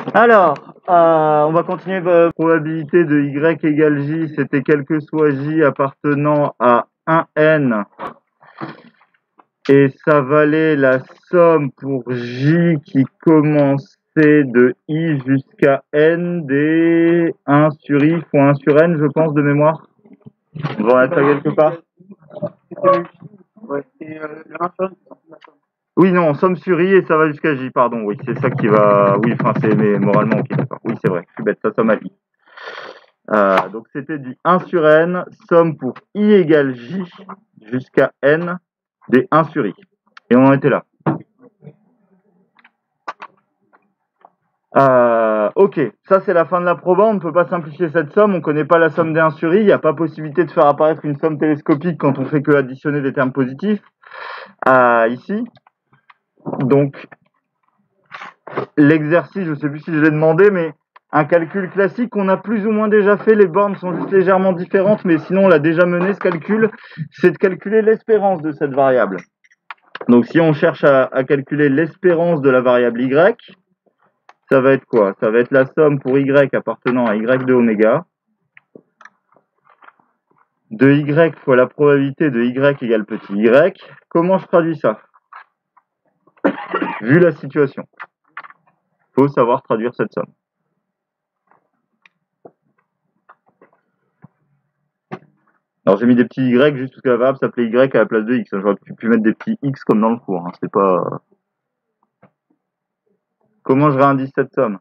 Alors, on va continuer. Probabilité de y égale j, c'était quel que soit j appartenant à 1n, et ça valait la somme pour j qui commençait de i jusqu'à n des 1 sur i fois 1 sur n, je pense, de mémoire. On va mettre ça quelque part. Ouais, et le 1 sur n, c'est la somme. Oui, non, somme sur i et ça va jusqu'à j, pardon, oui, c'est ça qui va... Oui, enfin, c'est mais moralement, ok, d'accord. Oui, c'est vrai, je suis bête, ça somme à i. Donc c'était du 1 sur n, somme pour i égale j jusqu'à n des 1 sur i. Et on en était là. Ok, ça c'est la fin de la proba, on ne peut pas simplifier cette somme, on ne connaît pas la somme des 1 sur i, il n'y a pas possibilité de faire apparaître une somme télescopique quand on fait que additionner des termes positifs, ici. Donc, l'exercice, je ne sais plus si je l'ai demandé, mais un calcul classique qu'on a plus ou moins déjà fait, les bornes sont juste légèrement différentes, mais sinon on l'a déjà mené ce calcul, c'est de calculer l'espérance de cette variable. Donc si on cherche à calculer l'espérance de la variable y, ça va être quoi? Ça va être la somme pour y appartenant à y de oméga, de y fois la probabilité de y égale petit y. Comment je traduis ça? Vu la situation, il faut savoir traduire cette somme. Alors j'ai mis des petits y juste parce que la variable s'appelait y à la place de x. J'aurais pu mettre des petits x comme dans le cours. Hein. C'est pas. Comment je réindice cette somme?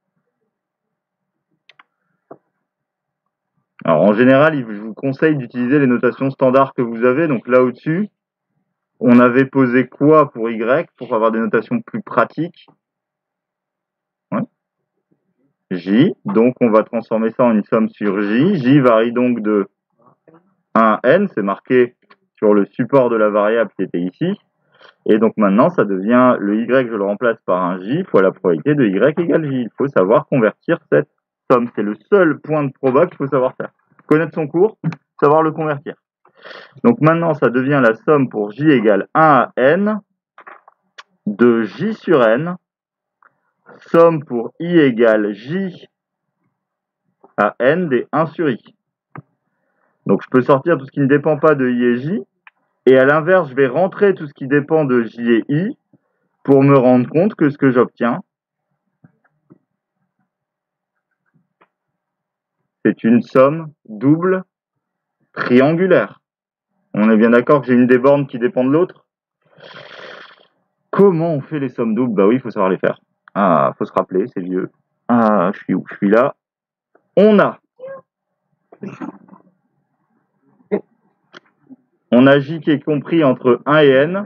Alors en général, je vous conseille d'utiliser les notations standards que vous avez. Donc là au-dessus, on avait posé quoi pour y pour avoir des notations plus pratiques? Ouais. J. Donc on va transformer ça en une somme sur j. J varie donc de 1 à n. C'est marqué sur le support de la variable qui était ici. Et donc maintenant, ça devient le y, je le remplace par un j fois la probabilité de y égale j. Il faut savoir convertir cette somme. C'est le seul point de proba qu'il faut savoir faire. Connaître son cours, savoir le convertir. Donc maintenant, ça devient la somme pour j égale 1 à n de j sur n, somme pour i égale j à n des 1 sur i. Donc je peux sortir tout ce qui ne dépend pas de i et j, et à l'inverse, je vais rentrer tout ce qui dépend de j et i pour me rendre compte que ce que j'obtiens, c'est une somme double triangulaire. On est bien d'accord que j'ai une des bornes qui dépend de l'autre? Comment on fait les sommes doubles? Bah oui, il faut savoir les faire. Ah, faut se rappeler, c'est vieux. Ah, je suis où? Je suis là. On a j qui est compris entre 1 et n.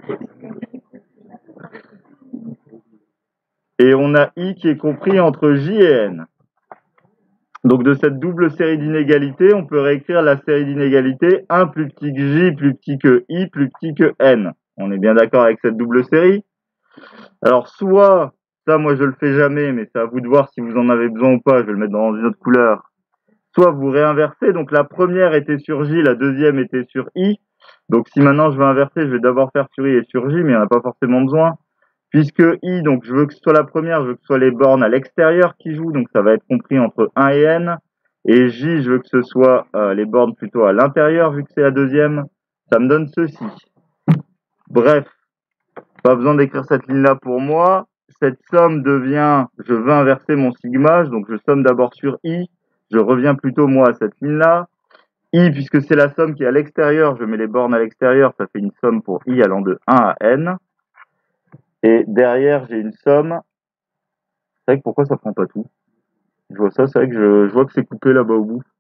Et on a i qui est compris entre j et n. Donc de cette double série d'inégalités, on peut réécrire la série d'inégalités 1 plus petit que j plus petit que i plus petit que n. On est bien d'accord avec cette double série? Alors soit, ça moi je le fais jamais, mais c'est à vous de voir si vous en avez besoin ou pas, je vais le mettre dans une autre couleur. Soit vous réinversez, donc la première était sur j, la deuxième était sur i. Donc si maintenant je veux inverser, je vais d'abord faire sur i et sur j, mais il n'y en a pas forcément besoin. Puisque i, donc je veux que ce soit la première, je veux que ce soit les bornes à l'extérieur qui jouent, donc ça va être compris entre 1 et n. Et j, je veux que ce soit les bornes plutôt à l'intérieur, vu que c'est la deuxième. Ça me donne ceci. Bref, pas besoin d'écrire cette ligne-là pour moi. Cette somme devient, je veux inverser mon sigma, donc je somme d'abord sur i. Je reviens plutôt, moi, à cette ligne-là. I, puisque c'est la somme qui est à l'extérieur, je mets les bornes à l'extérieur, ça fait une somme pour i allant de 1 à n. Et derrière, j'ai une somme. C'est vrai que pourquoi ça prend pas tout? Je vois ça, c'est vrai que je vois que c'est coupé là-bas au bout.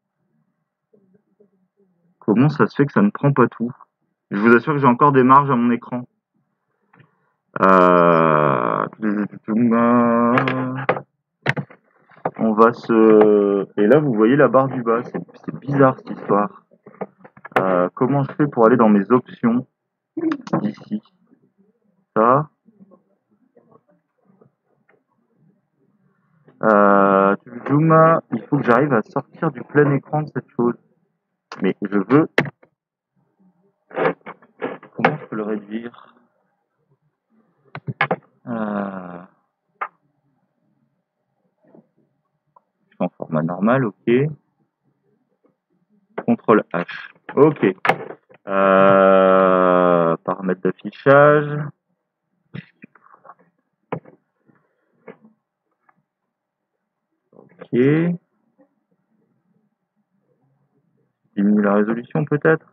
Comment ça se fait que ça ne prend pas tout? Je vous assure que j'ai encore des marges à mon écran. On va se... Et là, vous voyez la barre du bas. C'est bizarre, cette histoire. Comment je fais pour aller dans mes options d'ici? Ça. Il faut que j'arrive à sortir du plein écran de cette chose. Mais je veux... Comment je peux le réduire? bah, normal, ok. CTRL H. Ok. Paramètres d'affichage. Ok. Diminue la résolution peut-être.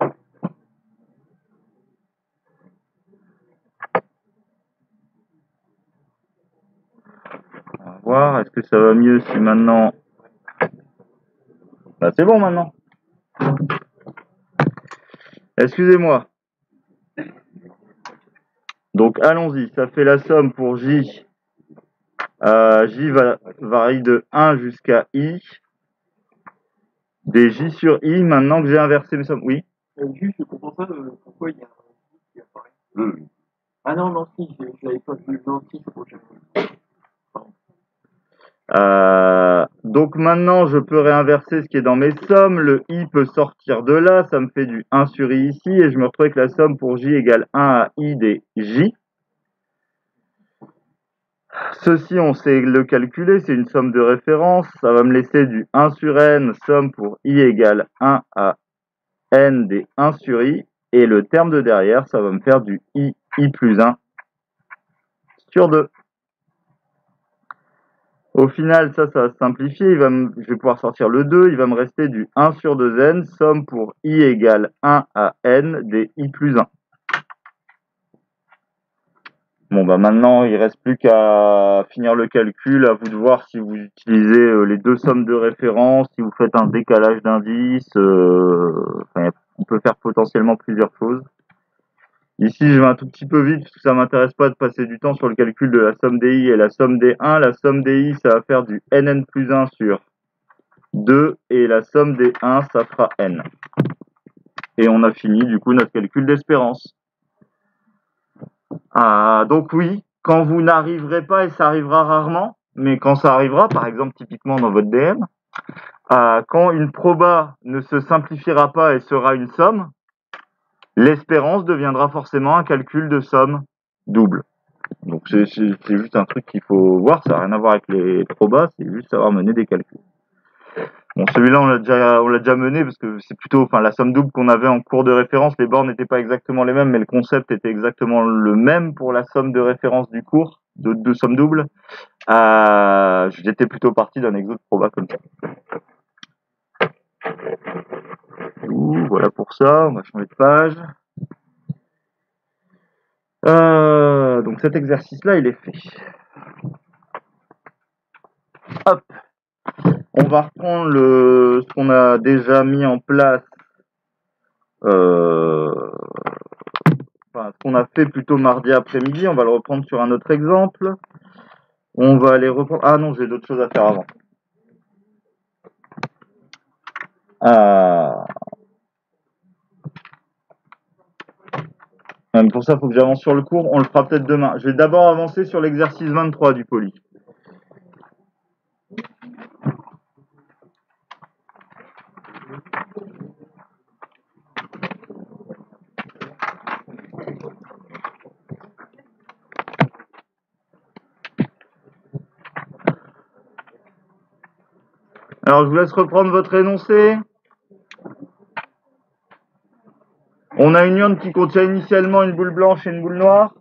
On va voir. Est-ce que ça va mieux si maintenant... Bah, c'est bon maintenant. Excusez-moi. Donc allons-y. Ça fait la somme pour J. J varie de 1 jusqu'à I. Des J sur I, maintenant que j'ai inversé mes sommes. Oui. Juste, je comprends pas pourquoi il y a un qui apparaît. Ah non, non, si, je l'avais pas vu. Non, si, c'est prochain. Donc maintenant, je peux réinverser ce qui est dans mes sommes. Le I peut sortir de là. Ça me fait du 1 sur I ici. Et je me retrouve avec la somme pour J égale 1 à I des J. Ceci, on sait le calculer. C'est une somme de référence. Ça va me laisser du 1 sur N, somme pour I égale 1 à N des 1 sur I. Et le terme de derrière, ça va me faire du I plus 1 sur 2. Au final, ça va se simplifier. Je vais pouvoir sortir le 2. Il va me rester du 1 sur 2n, somme pour I égale 1 à n des I plus 1. Bon, bah maintenant, il ne reste plus qu'à finir le calcul. À vous de voir si vous utilisez les deux sommes de référence, si vous faites un décalage d'indices. On peut faire potentiellement plusieurs choses. Ici, je vais un tout petit peu vite parce que ça m'intéresse pas de passer du temps sur le calcul de la somme des I et la somme des 1. La somme des I, ça va faire du nn plus 1 sur 2 et la somme des 1, ça fera n. Et on a fini du coup notre calcul d'espérance. Donc oui, quand vous n'arriverez pas, et ça arrivera rarement, mais quand ça arrivera, par exemple typiquement dans votre DM, quand une proba ne se simplifiera pas et sera une somme, l'espérance deviendra forcément un calcul de somme double. Donc c'est juste un truc qu'il faut voir, ça n'a rien à voir avec les probas, c'est juste savoir mener des calculs. Bon, celui-là, on l'a déjà mené parce que c'est plutôt, la somme double qu'on avait en cours de référence, les bornes n'étaient pas exactement les mêmes, mais le concept était exactement le même pour la somme de référence du cours, de somme double. J'étais plutôt parti d'un exo de proba comme ça. Voilà pour ça, on va changer de page. Donc cet exercice-là, il est fait. Hop, on va reprendre ce qu'on a déjà mis en place. Ce qu'on a fait plutôt mardi après-midi, on va le reprendre sur un autre exemple. On va aller reprendre... Ah non, j'ai d'autres choses à faire avant. Même pour ça, il faut que j'avance sur le cours. On le fera peut-être demain. Je vais d'abord avancer sur l'exercice 23 du poly. Alors, je vous laisse reprendre votre énoncé. On a une urne qui contient initialement une boule blanche et une boule noire.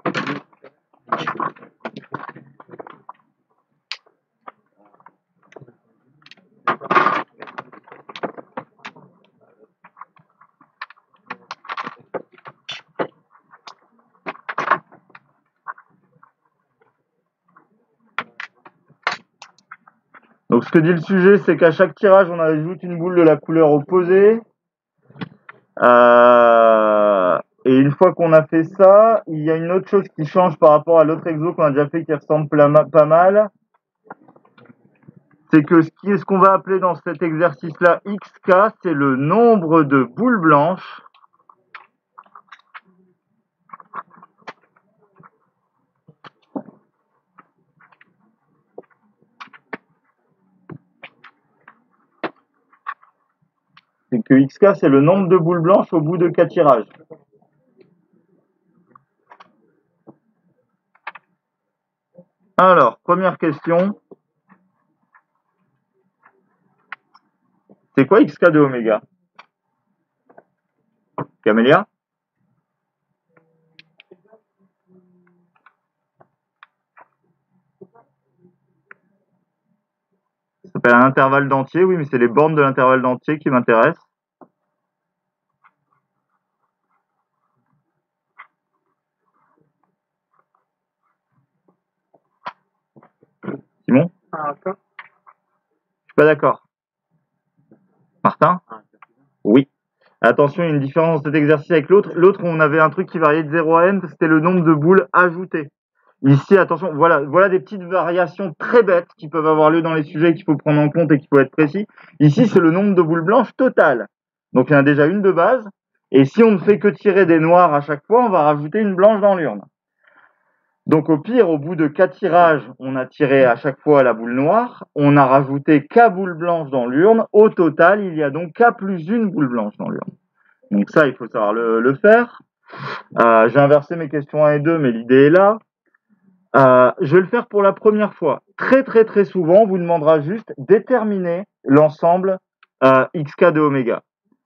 Donc, ce que dit le sujet, c'est qu'à chaque tirage, on ajoute une boule de la couleur opposée. Et une fois qu'on a fait ça, il y a une autre chose qui change par rapport à l'autre exo qu'on a déjà fait qui ressemble pas mal. C'est que ce qu'on va appeler dans cet exercice-là XK, c'est le nombre de boules blanches c'est que XK, c'est le nombre de boules blanches au bout de 4 tirages. Alors, première question. C'est quoi xk de oméga? Camélia? Ça s'appelle un intervalle d'entier, oui, mais c'est les bornes de l'intervalle d'entier qui m'intéressent. Simon? Je suis pas d'accord. Martin? Oui. Attention, il y a une différence de cet exercice avec l'autre. L'autre, on avait un truc qui variait de 0 à n, c'était le nombre de boules ajoutées. Ici, attention, voilà des petites variations très bêtes qui peuvent avoir lieu dans les sujets qu'il faut prendre en compte et qu'il faut être précis. Ici, c'est le nombre de boules blanches total. Donc, il y en a déjà une de base. Et si on ne fait que tirer des noirs à chaque fois, on va rajouter une blanche dans l'urne. Donc, au pire, au bout de 4 tirages, on a tiré à chaque fois la boule noire. On a rajouté K boules blanches dans l'urne. Au total, il y a donc K plus une boule blanche dans l'urne. Donc ça, il faut savoir le faire. J'ai inversé mes questions 1 et 2, mais l'idée est là. Je vais le faire pour la première fois. Très souvent, on vous demandera juste déterminer l'ensemble xk de oméga.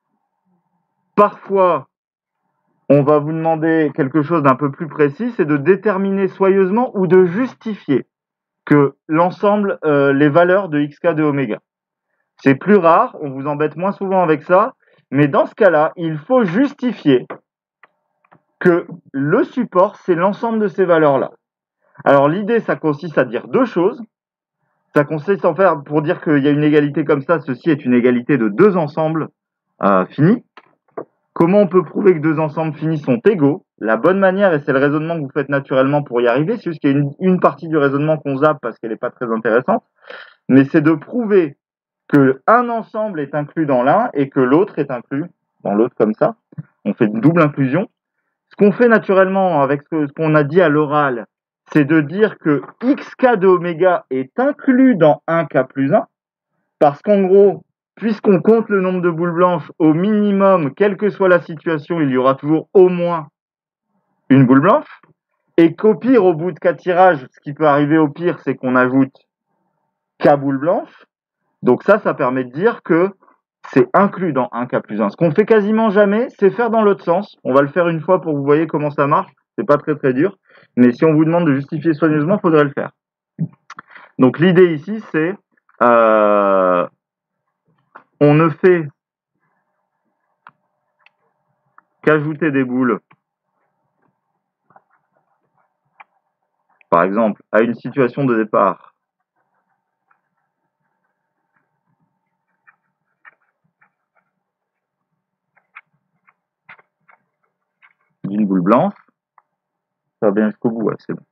Parfois, on va vous demander quelque chose d'un peu plus précis, c'est de déterminer soigneusement ou de justifier que l'ensemble, les valeurs de xk de oméga. C'est plus rare, on vous embête moins souvent avec ça, mais dans ce cas-là, il faut justifier que le support, c'est l'ensemble de ces valeurs-là. Alors l'idée, ça consiste à dire deux choses. Ça consiste en faire, pour dire qu'il y a une égalité comme ça, ceci est une égalité de deux ensembles finis. Comment on peut prouver que deux ensembles finis sont égaux? La bonne manière, et c'est le raisonnement que vous faites naturellement pour y arriver, c'est juste qu'il y a une partie du raisonnement qu'on zappe parce qu'elle n'est pas très intéressante, mais c'est de prouver que un ensemble est inclus dans l'un et que l'autre est inclus dans l'autre comme ça. On fait une double inclusion. Ce qu'on fait naturellement avec ce qu'on a dit à l'oral, c'est de dire que xk de oméga est inclus dans 1k plus 1, parce qu'en gros, puisqu'on compte le nombre de boules blanches, au minimum, quelle que soit la situation, il y aura toujours au moins une boule blanche, et qu'au pire, au bout de 4 tirages, ce qui peut arriver au pire, c'est qu'on ajoute k boules blanches. Donc ça permet de dire que c'est inclus dans 1k plus 1. Ce qu'on fait quasiment jamais, c'est faire dans l'autre sens. On va le faire une fois pour que vous voyez comment ça marche. C'est pas très dur. Mais si on vous demande de justifier soigneusement, il faudrait le faire. Donc l'idée ici, c'est on ne fait qu'ajouter des boules, par exemple, à une situation de départ d'une boule blanche. Ça va bien jusqu'au bout, ouais, c'est bon.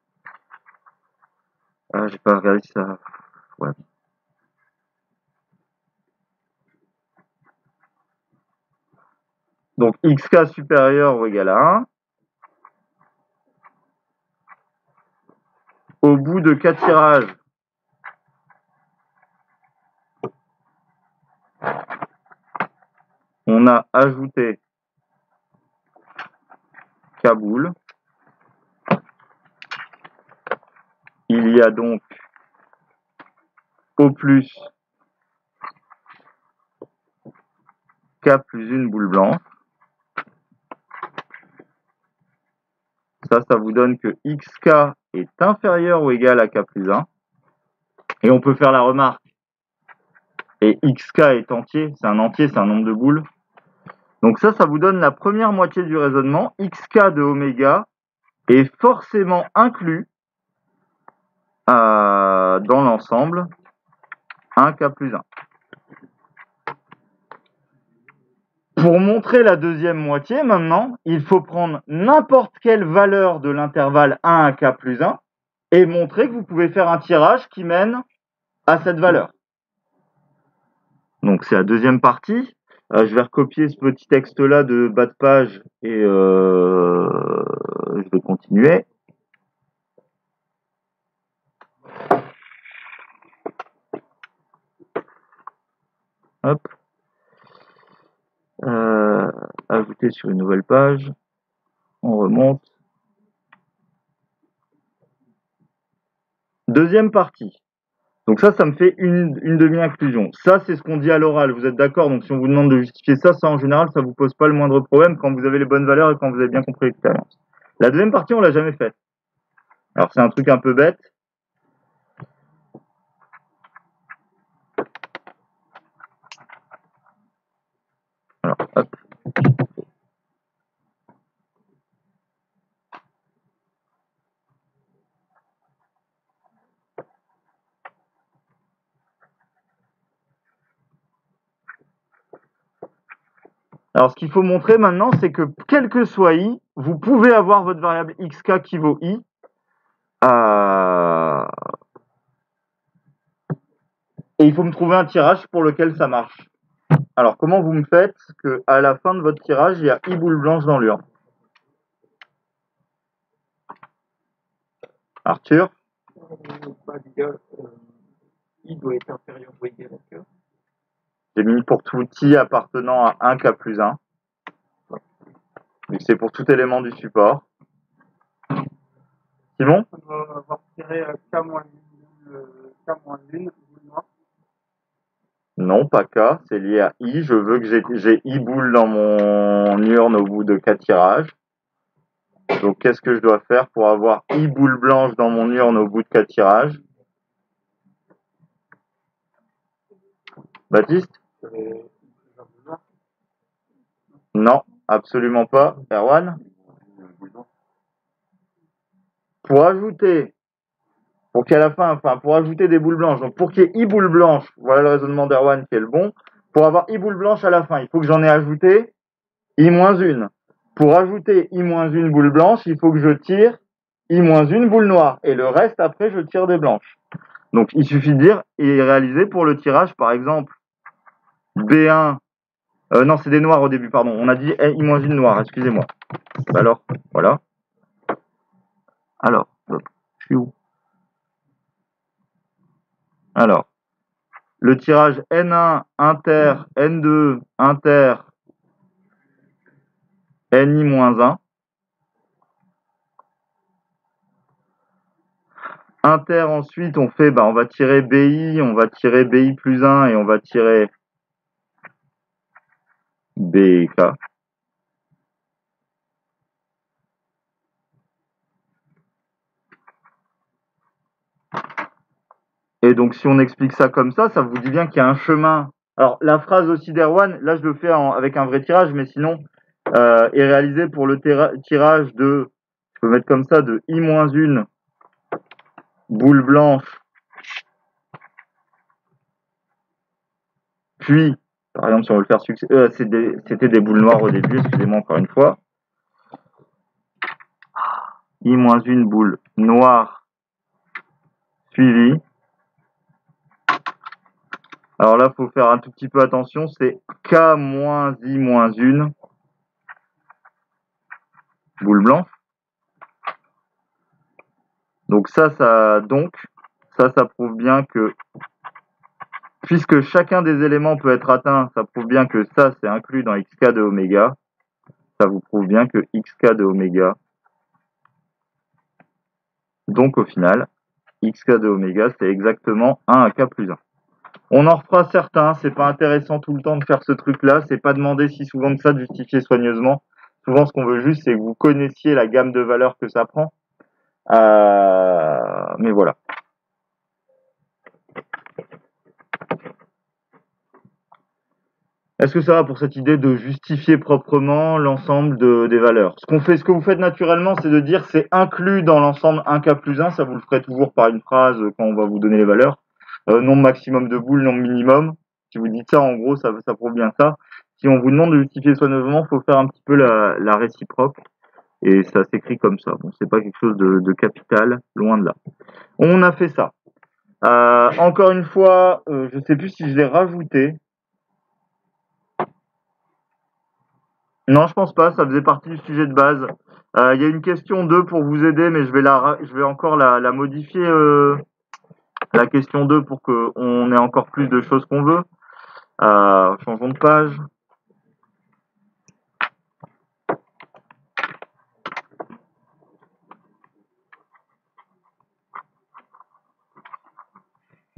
J'ai pas regardé si ça... Ouais. Donc xk supérieur ou égal à 1. Au bout de 4 tirages, on a ajouté K boules. Il y a donc au plus K plus une boule blanche. Ça vous donne que xk est inférieur ou égal à k plus 1. Et on peut faire la remarque. Et xk est entier, c'est un entier, c'est un nombre de boules. Donc ça vous donne la première moitié du raisonnement. Xk de oméga est forcément inclus dans l'ensemble 1k plus 1. Pour montrer la deuxième moitié, maintenant, il faut prendre n'importe quelle valeur de l'intervalle 1 à k plus 1 et montrer que vous pouvez faire un tirage qui mène à cette valeur. Donc c'est la deuxième partie. Je vais recopier ce petit texte-là de bas de page et je vais continuer. Hop. Ajouter sur une nouvelle page. On remonte. Deuxième partie. Donc ça me fait une demi-inclusion. Ça, c'est ce qu'on dit à l'oral, vous êtes d'accord? Donc si on vous demande de justifier ça, en général, ça vous pose pas le moindre problème quand vous avez les bonnes valeurs et quand vous avez bien compris l'expérience. La deuxième partie, on l'a jamais faite. Alors c'est un truc un peu bête. Alors, hop. Alors, ce qu'il faut montrer maintenant, c'est que quel que soit i, vous pouvez avoir votre variable xk qui vaut i. Et il faut me trouver un tirage pour lequel ça marche. Alors, comment vous me faites que à la fin de votre tirage, il y a i boule blanche dans l'urne? Arthur? I doit être inférieur ou égal à que. J'ai mis pour tout i appartenant à 1 k plus 1. Donc c'est pour tout élément du support. Simon? On va avoir tiré K moins 1, boule noire. Non, pas k, c'est lié à i. Je veux que j'ai i boule dans mon urne au bout de 4 tirages. Donc qu'est-ce que je dois faire pour avoir i boule blanche dans mon urne au bout de 4 tirages? Baptiste? Non, absolument pas. Erwan? Pour ajouter, pour qu'à la fin, pour ajouter des boules blanches, donc pour qu'il y ait i boule blanche, voilà le raisonnement d'Erwan qui est le bon. Pour avoir i boule blanche à la fin, il faut que j'en ai ajouté i moins 1. Pour ajouter i moins 1 boule blanche, il faut que je tire i moins 1 boule noire. Et le reste, après, je tire des blanches. Donc, il suffit de dire et réaliser pour le tirage, par exemple, B1. Non, c'est des noirs au début, pardon. On a dit i moins 1 noire, excusez-moi. Alors, voilà. Alors, hop, je suis où? Alors, le tirage N1, inter, N2, inter, NI-1. Inter, ensuite, on fait, on va tirer BI, on va tirer BI plus 1 et on va tirer BK. Et donc, si on explique ça comme ça vous dit bien qu'il y a un chemin. Alors, la phrase aussi d'Erwan, là, je le fais avec un vrai tirage, mais sinon, est réalisé pour le tirage de, je peux mettre comme ça, de I-1 boule blanche, puis, par exemple, si on veut le faire succès, c'était des boules noires au début, excusez-moi encore une fois. I-1 boule noire suivie. Alors là, il faut faire un tout petit peu attention, c'est K-I-1 boule blanche. Donc ça prouve bien que, puisque chacun des éléments peut être atteint, ça prouve bien que ça, c'est inclus dans xk de oméga. Ça vous prouve bien que xk de oméga, donc au final, xk de oméga, c'est exactement 1 à k plus 1. On en refera certains, c'est pas intéressant tout le temps de faire ce truc-là, c'est pas demander si souvent que ça de justifier soigneusement. Souvent, ce qu'on veut juste, c'est que vous connaissiez la gamme de valeurs que ça prend. Mais voilà. Est-ce que ça va pour cette idée de justifier proprement l'ensemble des valeurs? Ce que vous faites naturellement, c'est de dire c'est inclus dans l'ensemble 1k plus 1, ça vous le ferez toujours par une phrase quand on va vous donner les valeurs. Nombre maximum de boules, nombre minimum. Si vous dites ça, en gros, ça prouve bien ça. Si on vous demande de justifier soigneusement, il faut faire un petit peu la réciproque. Et ça s'écrit comme ça. Bon, c'est pas quelque chose de capital, loin de là. On a fait ça. Encore une fois, je sais plus si je l'ai rajouté. Non, je pense pas, ça faisait partie du sujet de base. Il y a une question 2 pour vous aider, mais je vais encore la modifier, la question 2 pour qu'on ait encore plus de choses qu'on veut. Changeons de page.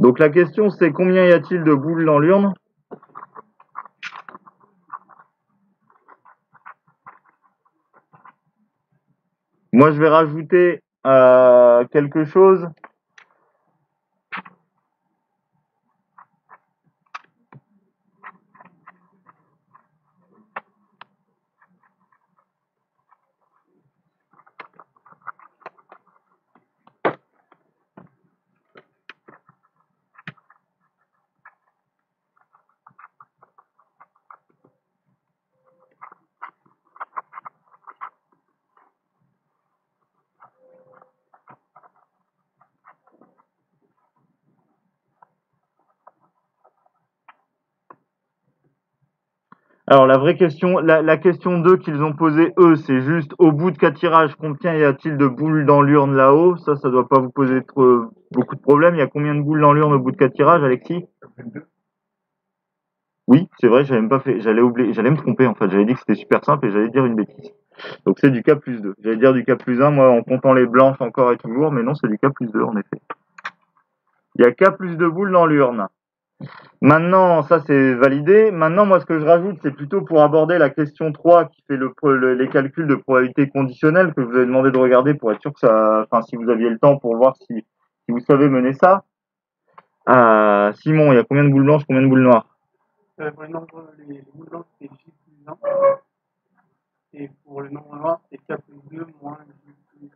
Donc la question c'est combien y a-t-il de boules dans l'urne? Moi je vais rajouter quelque chose. Alors la vraie question, la question 2 qu'ils ont posée eux, c'est juste au bout de 4 tirages, combien y a-t-il de boules dans l'urne là-haut? Ça doit pas vous poser beaucoup de problèmes. Il y a combien de boules dans l'urne au bout de 4 tirages, Alexis? Oui, c'est vrai, j'avais même pas fait, j'allais me tromper en fait, j'avais dit que c'était super simple et j'allais dire une bêtise. Donc c'est du K plus 2. J'allais dire du K plus 1, moi en comptant les blanches encore et toujours, mais non, c'est du K plus 2 en effet. Il y a K plus 2 boules dans l'urne. Maintenant, ça c'est validé. Maintenant, moi ce que je rajoute, c'est plutôt pour aborder la question 3 qui fait les calculs de probabilité conditionnelle que je vous avez demandé de regarder pour être sûr que ça, enfin si vous aviez le temps pour voir si vous savez mener ça. Simon, il y a combien de boules blanches, combien de boules noires? Pour les boules blanches, c'est J plus 1. Et pour le nombre noir, c'est K plus 2 moins J plus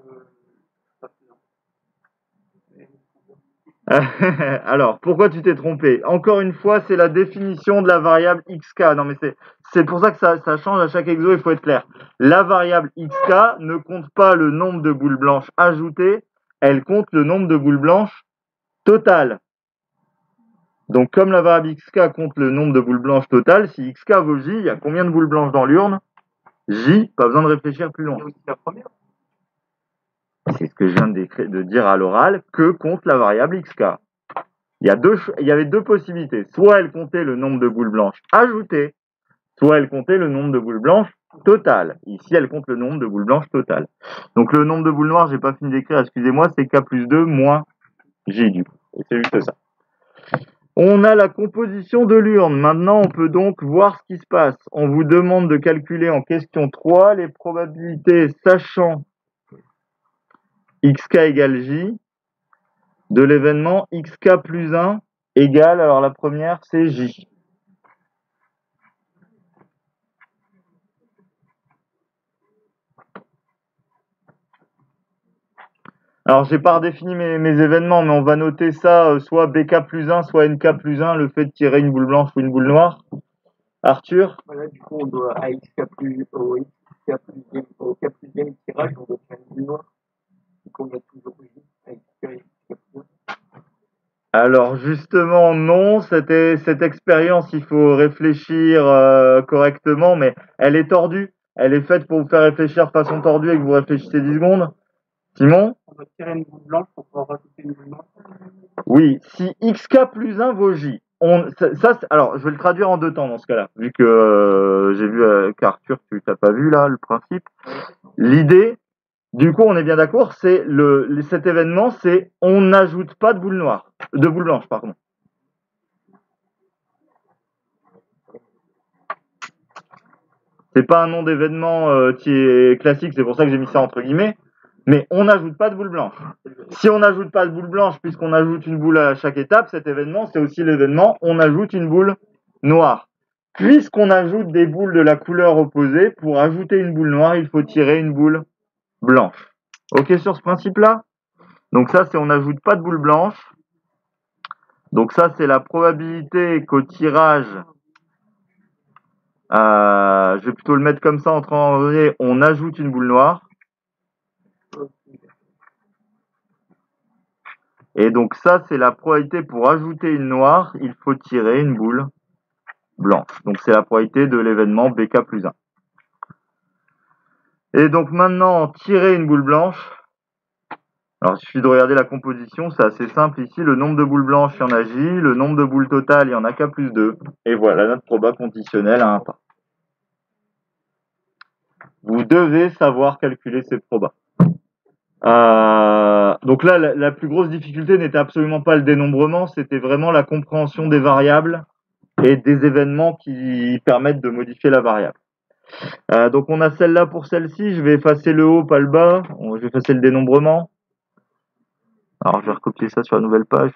1. Alors, pourquoi tu t'es trompé? Encore une fois, c'est la définition de la variable xk. Non, mais c'est pour ça que ça change à chaque exo, il faut être clair. La variable xk ne compte pas le nombre de boules blanches ajoutées, elle compte le nombre de boules blanches totales. Donc, comme la variable xk compte le nombre de boules blanches totales, si xk vaut j, il y a combien de boules blanches dans l'urne? J, pas besoin de réfléchir plus loin. Il y a aussi la première. C'est ce que je viens de dire à l'oral, que compte la variable xk. Il y avait deux possibilités. Soit elle comptait le nombre de boules blanches ajoutées, soit elle comptait le nombre de boules blanches totales. Ici, elle compte le nombre de boules blanches totales. Donc le nombre de boules noires, j'ai pas fini d'écrire, excusez-moi, c'est K plus 2 moins J du coup. Et c'est juste ça. On a la composition de l'urne. Maintenant, on peut donc voir ce qui se passe. On vous demande de calculer en question 3 les probabilités sachant xk égale j de l'événement xk plus 1 égale, alors la première c'est j. Alors j'ai pas redéfini mes événements, mais on va noter ça soit BK plus 1, soit NK plus 1, le fait de tirer une boule blanche ou une boule noire. Arthur? Voilà, du coup, on doit à au K plus tirage, on doit faire une boule noire. Donc on a toujours J à XK et XK plus 1. Alors justement non, cette expérience, il faut réfléchir correctement, mais elle est tordue. Elle est faite pour vous faire réfléchir façon tordue et que vous réfléchissez 10 secondes. Simon? On doit tirer une boule blanche pour pouvoir rajouter une boule noire. Oui, si xk plus 1 vaut j. Alors, je vais le traduire en deux temps dans ce cas-là, vu que j'ai vu qu'Arthur, tu n'as pas vu là le principe. L'idée, du coup, on est bien d'accord, cet événement, c'est on n'ajoute pas de boule noire, de boule blanche, pardon. C'est pas un nom d'événement qui est classique, c'est pour ça que j'ai mis ça entre guillemets. Mais on n'ajoute pas de boule blanche. Si on n'ajoute pas de boule blanche, puisqu'on ajoute une boule à chaque étape, cet événement, c'est aussi l'événement on ajoute une boule noire. Puisqu'on ajoute des boules de la couleur opposée, pour ajouter une boule noire, il faut tirer une boule blanche. Ok sur ce principe-là? Donc ça, c'est on n'ajoute pas de boule blanche. Donc ça, c'est la probabilité qu'au tirage, je vais plutôt le mettre comme ça, entre on ajoute une boule noire. Et donc ça, c'est la probabilité pour ajouter une noire, il faut tirer une boule blanche. Donc c'est la probabilité de l'événement BK plus 1. Et donc maintenant, tirer une boule blanche. Alors il suffit de regarder la composition, c'est assez simple ici. Le nombre de boules blanches, il y en a J. Le nombre de boules totales, il y en a K plus 2. Et voilà notre proba conditionnel à un pas. Vous devez savoir calculer ces probas. Donc là, la plus grosse difficulté n'était absolument pas le dénombrement, c'était vraiment la compréhension des variables et des événements qui permettent de modifier la variable. Donc on a celle-là pour celle-ci, je vais effacer le haut, pas le bas, je vais effacer le dénombrement. Alors je vais recopier ça sur la nouvelle page.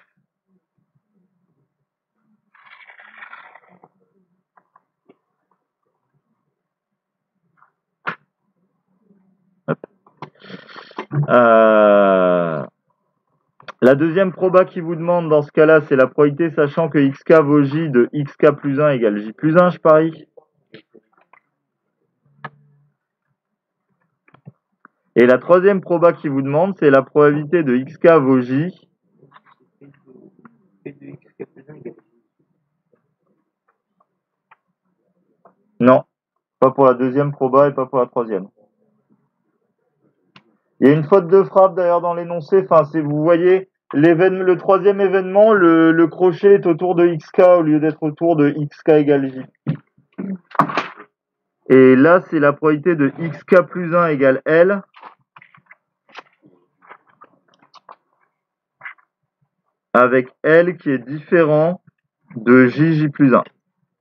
La deuxième proba qui vous demande dans ce cas-là, c'est la probabilité sachant que xk vaut j de xk plus 1 égale j plus 1, je parie. Et la troisième proba qui vous demande, c'est la probabilité de xk vaut j. Non, pas pour la deuxième proba et pas pour la troisième. Il y a une faute de frappe d'ailleurs dans l'énoncé. Enfin, vous voyez, le troisième événement, le crochet est autour de xk au lieu d'être autour de xk égale j. Et là, c'est la probabilité de xk plus 1 égale L. Avec L qui est différent de j plus 1.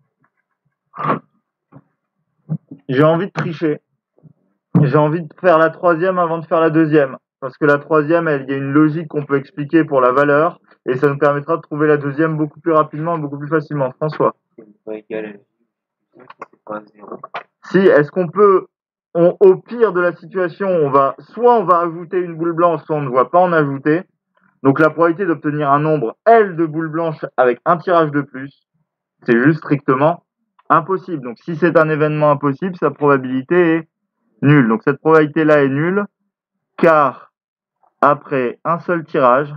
J'ai envie de tricher. J'ai envie de faire la troisième avant de faire la deuxième. Parce que la troisième, il y a une logique qu'on peut expliquer pour la valeur. Et ça nous permettra de trouver la deuxième beaucoup plus rapidement et beaucoup plus facilement. François. Si, est-ce qu'on peut, au pire de la situation, soit on va ajouter une boule blanche, soit on ne va pas en ajouter. Donc la probabilité d'obtenir un nombre L de boules blanches avec un tirage de plus, c'est juste strictement impossible. Donc si c'est un événement impossible, sa probabilité est nulle. Donc cette probabilité-là est nulle, car après un seul tirage,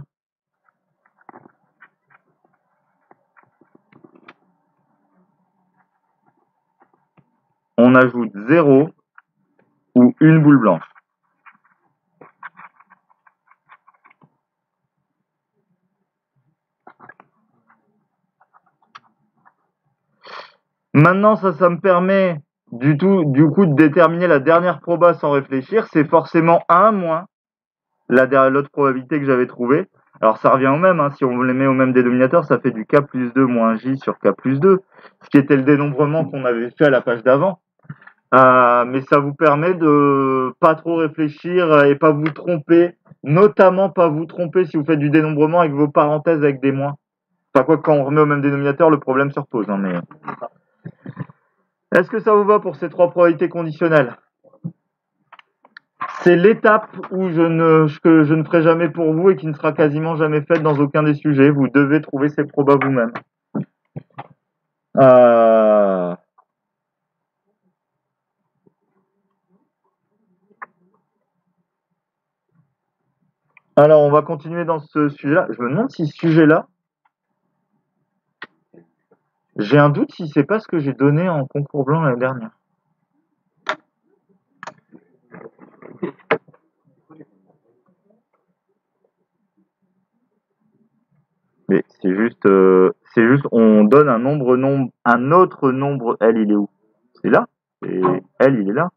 on ajoute 0 ou une boule blanche. Maintenant, ça me permet du coup de déterminer la dernière proba sans réfléchir. C'est forcément 1 moins l'autre probabilité que j'avais trouvée. Alors ça revient au même, hein. Si on les met au même dénominateur, ça fait du k plus 2 moins j sur k plus 2, ce qui était le dénombrement qu'on avait fait à la page d'avant. Mais ça vous permet de pas trop réfléchir et pas vous tromper, notamment pas vous tromper si vous faites du dénombrement avec vos parenthèses avec des moins. Enfin quoi, quand on remet au même dénominateur, le problème se repose. Hein, mais... Est-ce que ça vous va pour ces trois probabilités conditionnelles? C'est l'étape que je ne ferai jamais pour vous et qui ne sera quasiment jamais faite dans aucun des sujets. Vous devez trouver ces probas vous-même. Alors, on va continuer dans ce sujet-là. Je me demande si ce sujet-là, j'ai un doute si c'est pas ce que j'ai donné en concours blanc l'année dernière. Mais c'est juste, on donne un autre nombre. L, il est où? C'est là. Et L, il est là.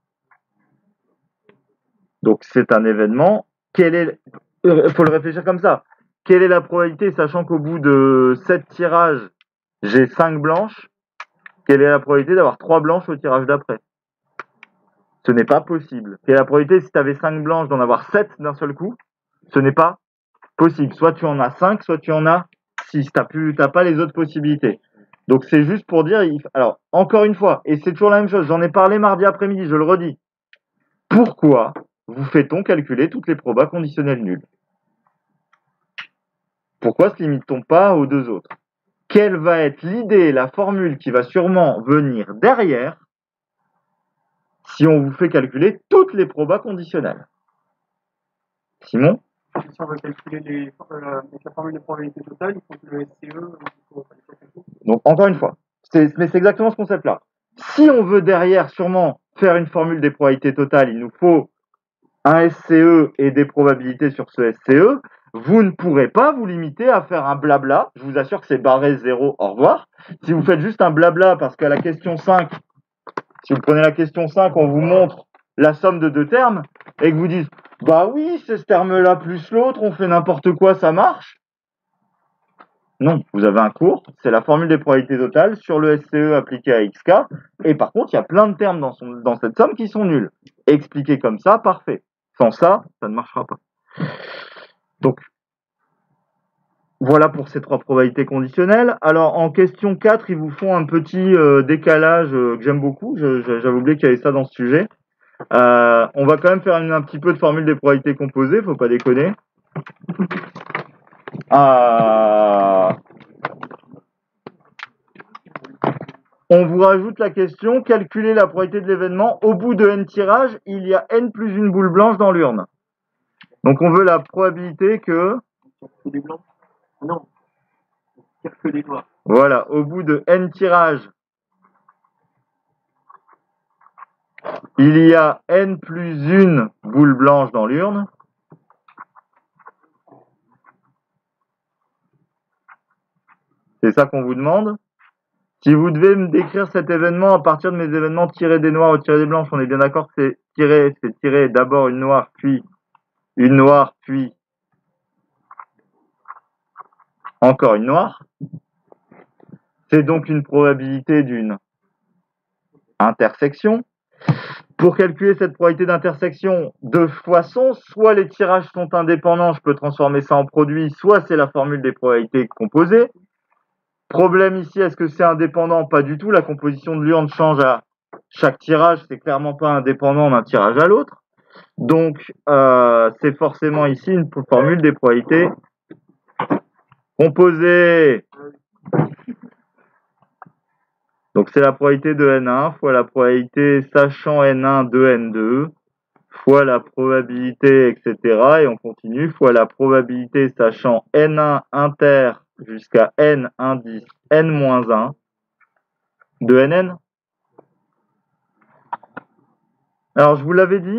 Donc c'est un événement. Faut le réfléchir comme ça. Quelle est la probabilité, sachant qu'au bout de 7 tirages, j'ai 5 blanches? Quelle est la probabilité d'avoir 3 blanches au tirage d'après? Ce n'est pas possible. Quelle est la probabilité, si tu avais 5 blanches, d'en avoir 7 d'un seul coup? Ce n'est pas possible. Soit tu en as 5, soit tu en as 6. T'as pas les autres possibilités. Donc c'est juste pour dire, alors encore une fois, et c'est toujours la même chose, j'en ai parlé mardi après-midi, je le redis. Pourquoi vous fait-on calculer toutes les probas conditionnelles nulles? Pourquoi se limite-t-on pas aux deux autres? Quelle va être l'idée, la formule qui va sûrement venir derrière si on vous fait calculer toutes les probas conditionnelles? Simon? Si on veut calculer la formule de probabilité totale, il faut que le SCE... Donc, encore une fois, mais c'est exactement ce concept-là. Si on veut derrière sûrement faire une formule des probabilités totales, il nous faut un SCE et des probabilités sur ce SCE. Vous ne pourrez pas vous limiter à faire un blabla. Je vous assure que c'est barré 0, au revoir. Si vous faites juste un blabla parce qu'à la question 5, si vous prenez la question 5, on vous montre la somme de deux termes et que vous dites bah oui, c'est ce terme-là plus l'autre, on fait n'importe quoi, ça marche. Non, vous avez un cours, c'est la formule des probabilités totales sur le SCE appliqué à XK, et par contre, il y a plein de termes dans cette somme qui sont nuls. Expliqué comme ça, parfait. Sans ça, ça ne marchera pas. Donc, voilà pour ces trois probabilités conditionnelles. Alors, en question 4, ils vous font un petit décalage que j'aime beaucoup. J'avais oublié qu'il y avait ça dans ce sujet. On va quand même faire un petit peu de formule des probabilités composées, faut pas déconner. On vous rajoute la question, calculer la probabilité de l'événement. Au bout de n tirages, il y a n plus une boule blanche dans l'urne. Donc on veut la probabilité que... Des blancs. Non. Que des noirs. Voilà, au bout de n tirages, il y a n plus une boule blanche dans l'urne. C'est ça qu'on vous demande. Si vous devez me décrire cet événement à partir de mes événements tirés des noirs ou tirés des blanches, on est bien d'accord que c'est tirer d'abord une noire, puis une noire, puis encore une noire. C'est donc une probabilité d'une intersection. Pour calculer cette probabilité d'intersection, deux façons, soit les tirages sont indépendants, je peux transformer ça en produit, soit c'est la formule des probabilités composées. Problème ici, est-ce que c'est indépendant? Pas du tout, la composition de l'urne change à chaque tirage, c'est clairement pas indépendant d'un tirage à l'autre. Donc, c'est forcément ici une formule des probabilités composées. Donc, c'est la probabilité de N1 fois la probabilité sachant N1 de N2 fois la probabilité, etc. Et on continue, fois la probabilité sachant N1 inter jusqu'à N indice N-1 de NN. Alors, je vous l'avais dit,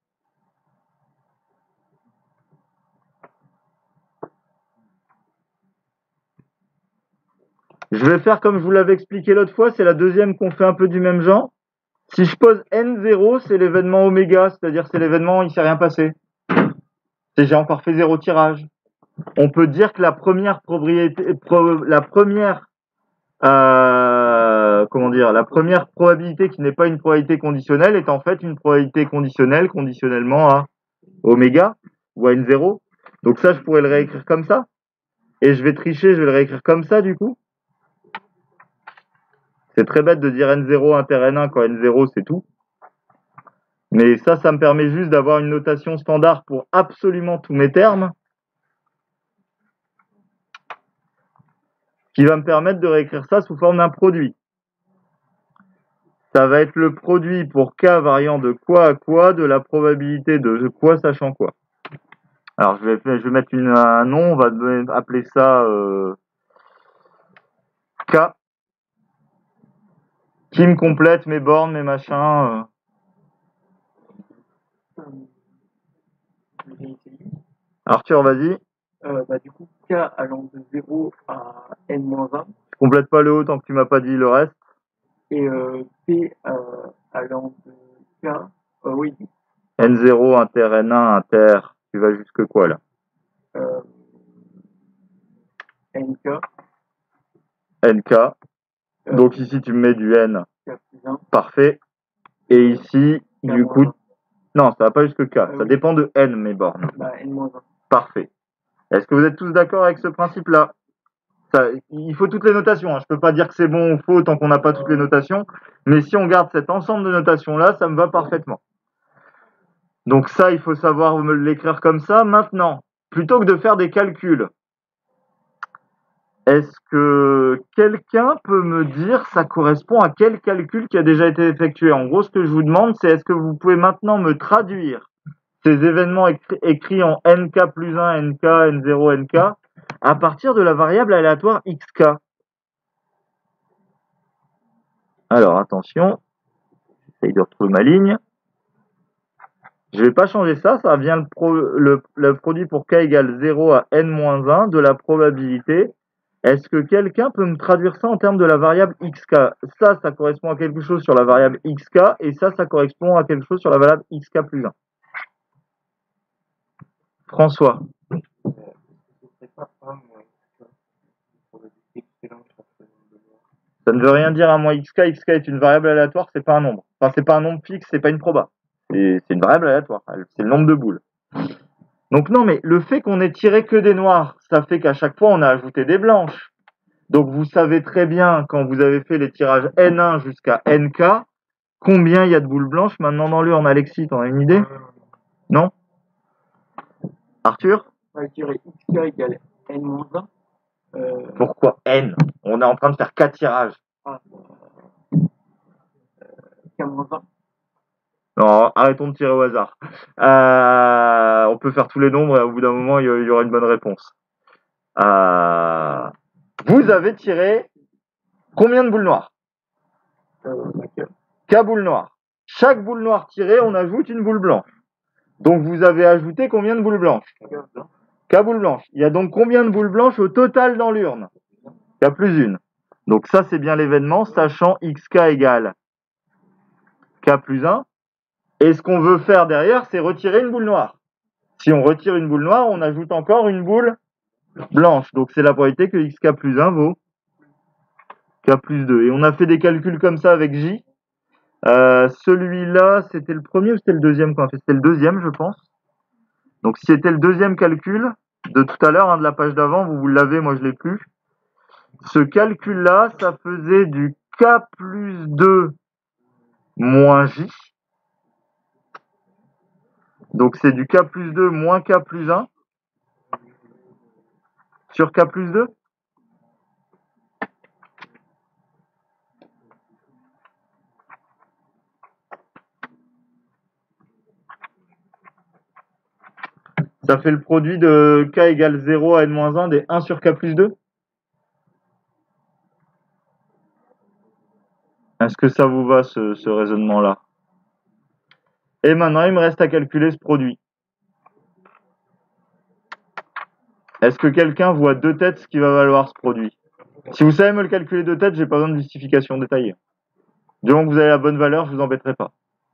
je vais faire comme je vous l'avais expliqué l'autre fois, c'est la deuxième qu'on fait un peu du même genre. Si je pose N0, c'est l'événement oméga, c'est-à-dire c'est l'événement, il ne s'est rien passé. J'ai encore fait 0 tirage. On peut dire que la première probabilité qui n'est pas une probabilité conditionnelle est en fait une probabilité conditionnelle conditionnellement à oméga ou à N0. Donc ça, je pourrais le réécrire comme ça. Et je vais tricher, je vais le réécrire comme ça du coup. C'est très bête de dire N0 inter N1 quand N0 c'est tout. Mais ça me permet juste d'avoir une notation standard pour absolument tous mes termes, qui va me permettre de réécrire ça sous forme d'un produit. Ça va être le produit pour K variant de quoi à quoi, de la probabilité de quoi sachant quoi. Alors je vais mettre un nom, on va appeler ça K, qui me complète mes bornes, mes machins. Arthur, vas-y. Du coup, K allant de 0 à N-1. Je complète pas le haut tant que tu m'as pas dit le reste. Et P allant de K, oui. N0 inter N1 inter, tu vas jusque quoi là? NK. NK. Donc ici tu me mets du N. K plus 1. Parfait. Et ici, K du coup, 1. non, ça va pas jusque K. Ça oui. dépend de N mes bornes. N-1. Parfait. Est-ce que vous êtes tous d'accord avec ce principe-là? Il faut toutes les notations. Hein. Je peux pas dire que c'est bon ou faux tant qu'on n'a pas toutes les notations. Mais si on garde cet ensemble de notations-là, ça me va parfaitement. Donc ça, il faut savoir me l'écrire comme ça. Maintenant, plutôt que de faire des calculs, est-ce que quelqu'un peut me dire ça correspond à quel calcul qui a déjà été effectué? En gros, ce que je vous demande, c'est est-ce que vous pouvez maintenant me traduire ces événements écrits en NK plus 1, NK, N0, NK à partir de la variable aléatoire XK? Alors, attention, j'essaye de retrouver ma ligne. Je ne vais pas changer ça, ça vient le produit pour K égale 0 à N-1 de la probabilité Est-ce que quelqu'un peut me traduire ça en termes de la variable xk? Ça correspond à quelque chose sur la variable xk, et ça correspond à quelque chose sur la variable xk plus 1. François. Ça ne veut rien dire à moins xk. Xk est une variable aléatoire, c'est pas un nombre. Enfin, c'est pas un nombre fixe, c'est pas une proba. C'est une variable aléatoire. C'est le nombre de boules. Donc non, mais le fait qu'on ait tiré que des noirs, ça fait qu'à chaque fois, on a ajouté des blanches. Donc vous savez très bien, quand vous avez fait les tirages N1 jusqu'à NK, combien il y a de boules blanches maintenant dans l'urne. Alexis, t'en as une idée? Non? Arthur? Je dirais xk égale n-1. Pourquoi N? On est en train de faire 4 tirages. K-1. Non, arrêtons de tirer au hasard. On peut faire tous les nombres et au bout d'un moment, il y aura une bonne réponse. Vous avez tiré combien de boules noires? K boules noires. Chaque boule noire tirée, on ajoute une boule blanche. Donc vous avez ajouté combien de boules blanches? K boules blanches. Il y a donc combien de boules blanches au total dans l'urne? K plus une. Donc ça, c'est bien l'événement, sachant xk égale K plus 1. Et ce qu'on veut faire derrière, c'est retirer une boule noire. Si on retire une boule noire, on ajoute encore une boule blanche. Donc c'est la probabilité que xk plus 1 vaut K plus 2. Et on a fait des calculs comme ça avec J. Celui-là, c'était le premier ou c'était le deuxième qu'on a fait? C'était le deuxième, je pense. Donc si c'était le deuxième calcul de tout à l'heure, de la page d'avant, vous l'avez, moi je l'ai plus. Ce calcul-là, ça faisait du K plus 2 moins J. Donc c'est du K plus 2 moins K plus 1 sur K plus 2. Ça fait le produit de K égale 0 à N-1 des 1 sur K plus 2. Est-ce que ça vous va ce raisonnement-là? Et maintenant, il me reste à calculer ce produit. Est-ce que quelqu'un voit de tête ce qui va valoir ce produit? Si vous savez me le calculer de tête, j'ai pas besoin de justification détaillée. Du moment que vous avez la bonne valeur, je vous embêterai pas.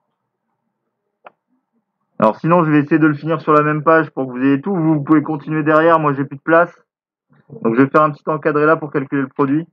Alors sinon, je vais essayer de le finir sur la même page pour que vous ayez tout. Vous pouvez continuer derrière, moi j'ai plus de place. Donc je vais faire un petit encadré là pour calculer le produit.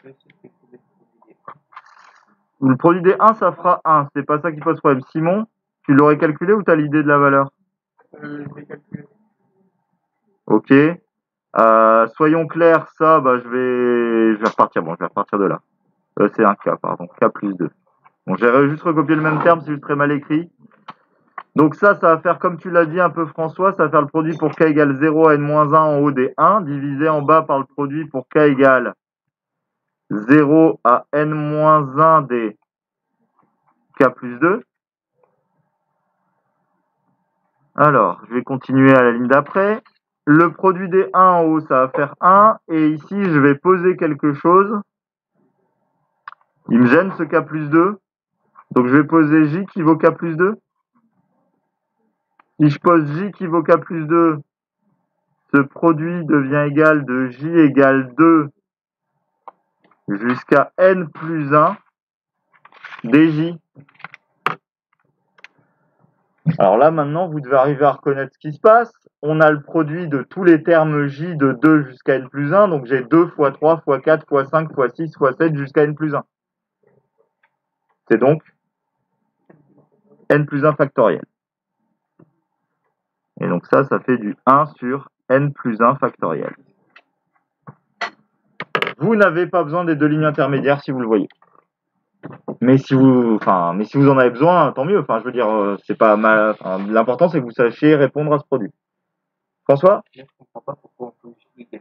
Le produit des 1, ça fera 1. C'est pas ça qui pose problème. Simon, tu l'aurais calculé ou tu as l'idée de la valeur? Je vais calculer. Ok. Soyons clairs, ça, je vais repartir. Bon, je vais repartir de là. C'est un K, pardon. K plus 2. Bon, j'ai juste recopié le même terme, c'est juste très mal écrit. Donc ça va faire, comme tu l'as dit un peu François, ça va faire le produit pour K égale 0 à N-1 en haut des 1, divisé en bas par le produit pour K égale 0 à N-1 des K plus 2. Alors, je vais continuer à la ligne d'après. Le produit des 1 en haut, ça va faire 1. Et ici, je vais poser quelque chose. Il me gêne ce K plus 2. Donc, je vais poser J qui vaut K plus 2. Si je pose J qui vaut K plus 2, ce produit devient égal de J égale 2 jusqu'à N plus 1 dj. Alors là, maintenant, vous devez arriver à reconnaître ce qui se passe. On a le produit de tous les termes J de 2 jusqu'à N plus 1. Donc j'ai 2 fois 3 fois 4 fois 5 fois 6 fois 7 jusqu'à N plus 1. C'est donc N plus 1 factoriel. Et donc ça fait du 1 sur N plus 1 factoriel. Vous n'avez pas besoin des deux lignes intermédiaires si vous le voyez. Mais si vous en avez besoin, tant mieux. Enfin, je veux dire, c'est pas mal. Enfin, l'important, c'est que vous sachiez répondre à ce produit. François? Je ne comprends pas pourquoi on peut justifier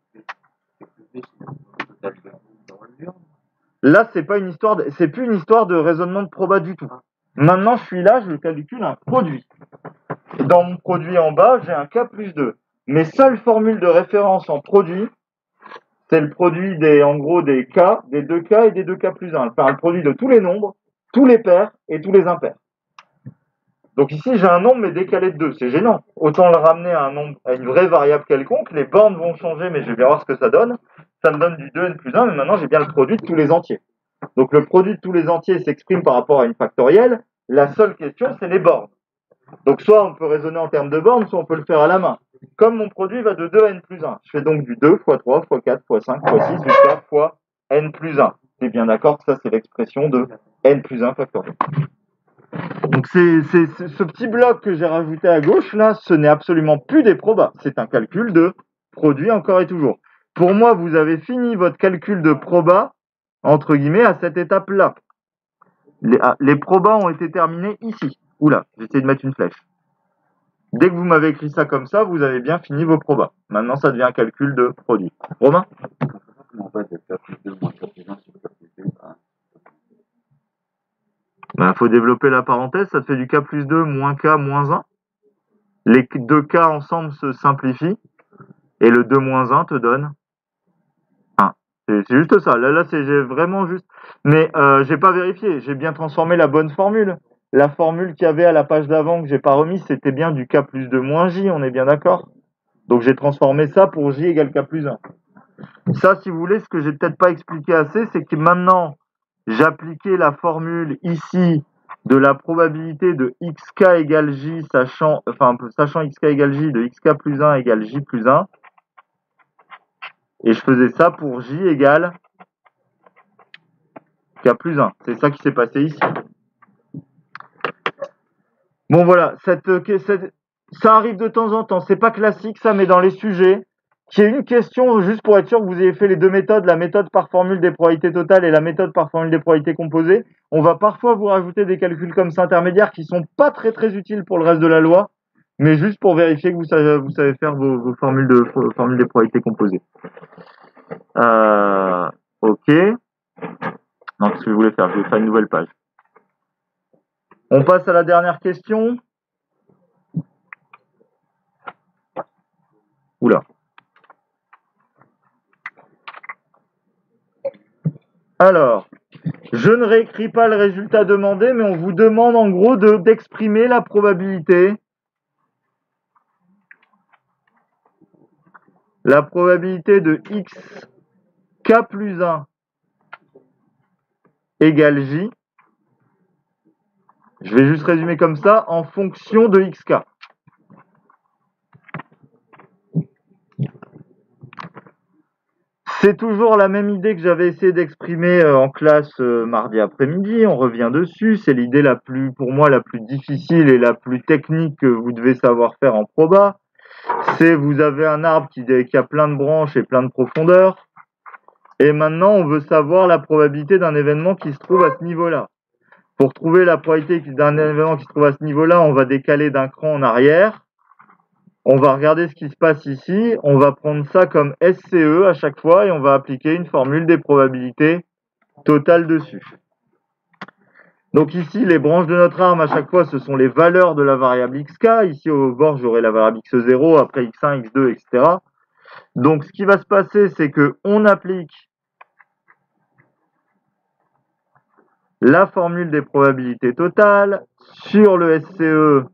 Là, c'est plus une histoire de raisonnement de proba du tout. Maintenant, je suis là, je calcule un produit. Dans mon produit en bas, j'ai un K plus 2. Mes seules formules de référence en produit, c'est le produit en gros des K, des 2K et des 2K plus 1. Enfin, le produit de tous les nombres, tous les pairs et tous les impairs. Donc ici, j'ai un nombre mais décalé de 2. C'est gênant. Autant le ramener à une vraie variable quelconque. Les bornes vont changer, mais je vais voir ce que ça donne. ça me donne du 2n plus 1, mais maintenant j'ai bien le produit de tous les entiers. Donc le produit de tous les entiers s'exprime par rapport à une factorielle. La seule question, c'est les bornes. Donc soit on peut raisonner en termes de bornes, soit on peut le faire à la main. Comme mon produit va de 2 à n plus 1, je fais donc du 2 fois 3 fois 4 fois 5 fois 6 jusqu'à fois n plus 1. C'est bien d'accord que ça c'est l'expression de n plus 1 factoriel. Donc ce petit bloc que j'ai rajouté à gauche là, ce n'est absolument plus des probas, c'est un calcul de produit encore et toujours. Pour moi, vous avez fini votre calcul de probas, entre guillemets, à cette étape-là. Les probas ont été terminés ici. Oula, j'essaie de mettre une flèche. Dès que vous m'avez écrit ça comme ça, vous avez bien fini vos probas. Maintenant, ça devient un calcul de produit. Romain ? Faut développer la parenthèse, ça te fait du K plus 2 moins K moins 1. Les deux K ensemble se simplifient. Et le 2 moins 1 te donne 1. C'est juste ça. Là j'ai vraiment juste... Mais j'ai pas vérifié. J'ai bien transformé la bonne formule. La formule qu'il y avait à la page d'avant que j'ai pas remise, c'était bien du K plus 2 moins J. On est bien d'accord ? Donc j'ai transformé ça pour J égale K plus 1. Ça, si vous voulez, ce que j'ai peut-être pas expliqué assez, c'est que maintenant, j'appliquais la formule ici de la probabilité de xk égale j, sachant xk égale j, de xk plus 1 égale j plus 1. Et je faisais ça pour j égale k plus 1. C'est ça qui s'est passé ici. Bon, voilà. Ça arrive de temps en temps. C'est pas classique, ça, mais dans les sujets, qu'il y ait une question, juste pour être sûr que vous ayez fait les deux méthodes, la méthode par formule des probabilités totales et la méthode par formule des probabilités composées. On va parfois vous rajouter des calculs comme ça intermédiaires qui sont pas très très utiles pour le reste de la loi, mais juste pour vérifier que vous savez faire vos formules des probabilités composées. Ok. Non, qu'est-ce que je voulais faire? Je vais faire une nouvelle page. On passe à la dernière question. Oula. Alors, je ne réécris pas le résultat demandé, mais on vous demande en gros d'exprimer la probabilité. La probabilité de x k plus 1 égale j. Je vais juste résumer comme ça, en fonction de xk. C'est toujours la même idée que j'avais essayé d'exprimer en classe mardi après-midi. On revient dessus. C'est l'idée pour moi, la plus difficile et la plus technique que vous devez savoir faire en proba. C'est vous avez un arbre qui a plein de branches et plein de profondeurs. Et maintenant, on veut savoir la probabilité d'un événement qui se trouve à ce niveau-là. Pour trouver la probabilité d'un événement qui se trouve à ce niveau-là, on va décaler d'un cran en arrière. On va regarder ce qui se passe ici. On va prendre ça comme SCE à chaque fois et on va appliquer une formule des probabilités totales dessus. Donc ici, les branches de notre arbre, à chaque fois, ce sont les valeurs de la variable xk. Ici, au bord, j'aurai la variable x0, après x1, x2, etc. Donc, ce qui va se passer, c'est qu'on applique la formule des probabilités totales sur le SCE.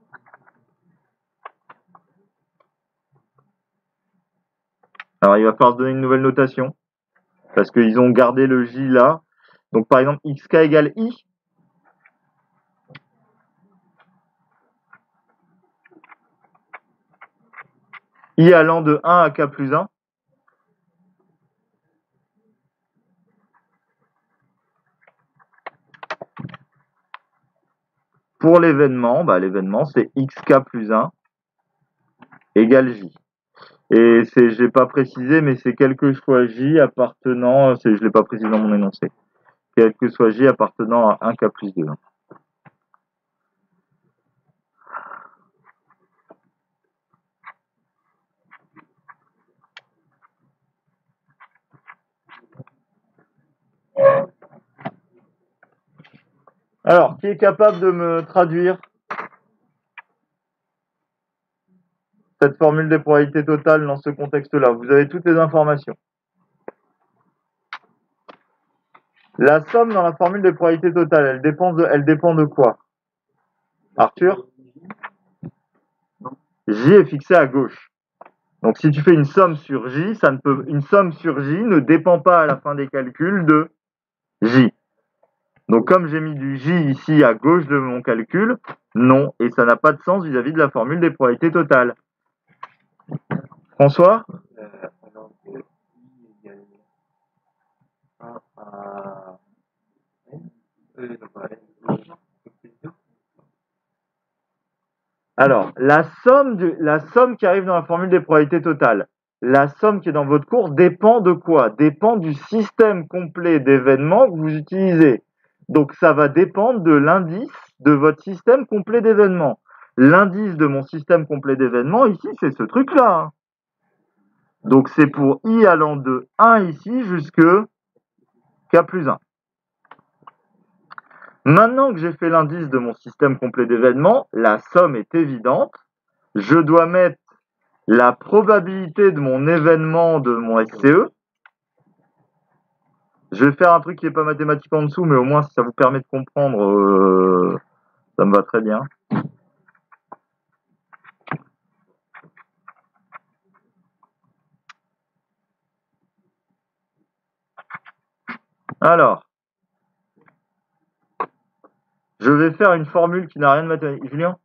Alors, il va falloir se donner une nouvelle notation, parce qu'ils ont gardé le J là. Donc, par exemple, xk égale I. I allant de 1 à k plus 1. Pour l'événement, l'événement c'est xk plus 1 égale j. Et je l'ai pas précisé, mais c'est quel que soit j appartenant, je l'ai pas précisé dans mon énoncé, quel que soit j appartenant à 1k plus 2. Alors, qui est capable de me traduire cette formule des probabilités totales dans ce contexte-là? Vous avez toutes les informations. La somme dans la formule des probabilités totales, elle dépend de quoi? Arthur? J est fixé à gauche. Donc si tu fais une somme sur J, une somme sur J ne dépend pas à la fin des calculs de J. Donc comme j'ai mis du J ici à gauche de mon calcul, non, et ça n'a pas de sens vis-à-vis de la formule des probabilités totales. François? Alors que I égale 1 à N, non pas N, plus 2. Alors, la somme qui arrive dans la formule des probabilités totales, la somme qui est dans votre cours dépend de quoi? Dépend du système complet d'événements que vous utilisez. Donc, ça va dépendre de l'indice de votre système complet d'événements. L'indice de mon système complet d'événements, ici, c'est ce truc-là, hein. Donc, c'est pour I allant de 1 ici jusque K plus 1. Maintenant que j'ai fait l'indice de mon système complet d'événements, la somme est évidente. Je dois mettre la probabilité de mon événement de mon SCE. Je vais faire un truc qui n'est pas mathématique en dessous, mais au moins si ça vous permet de comprendre, ça me va très bien. Alors, je vais faire une formule qui n'a rien de mathématique. Julien?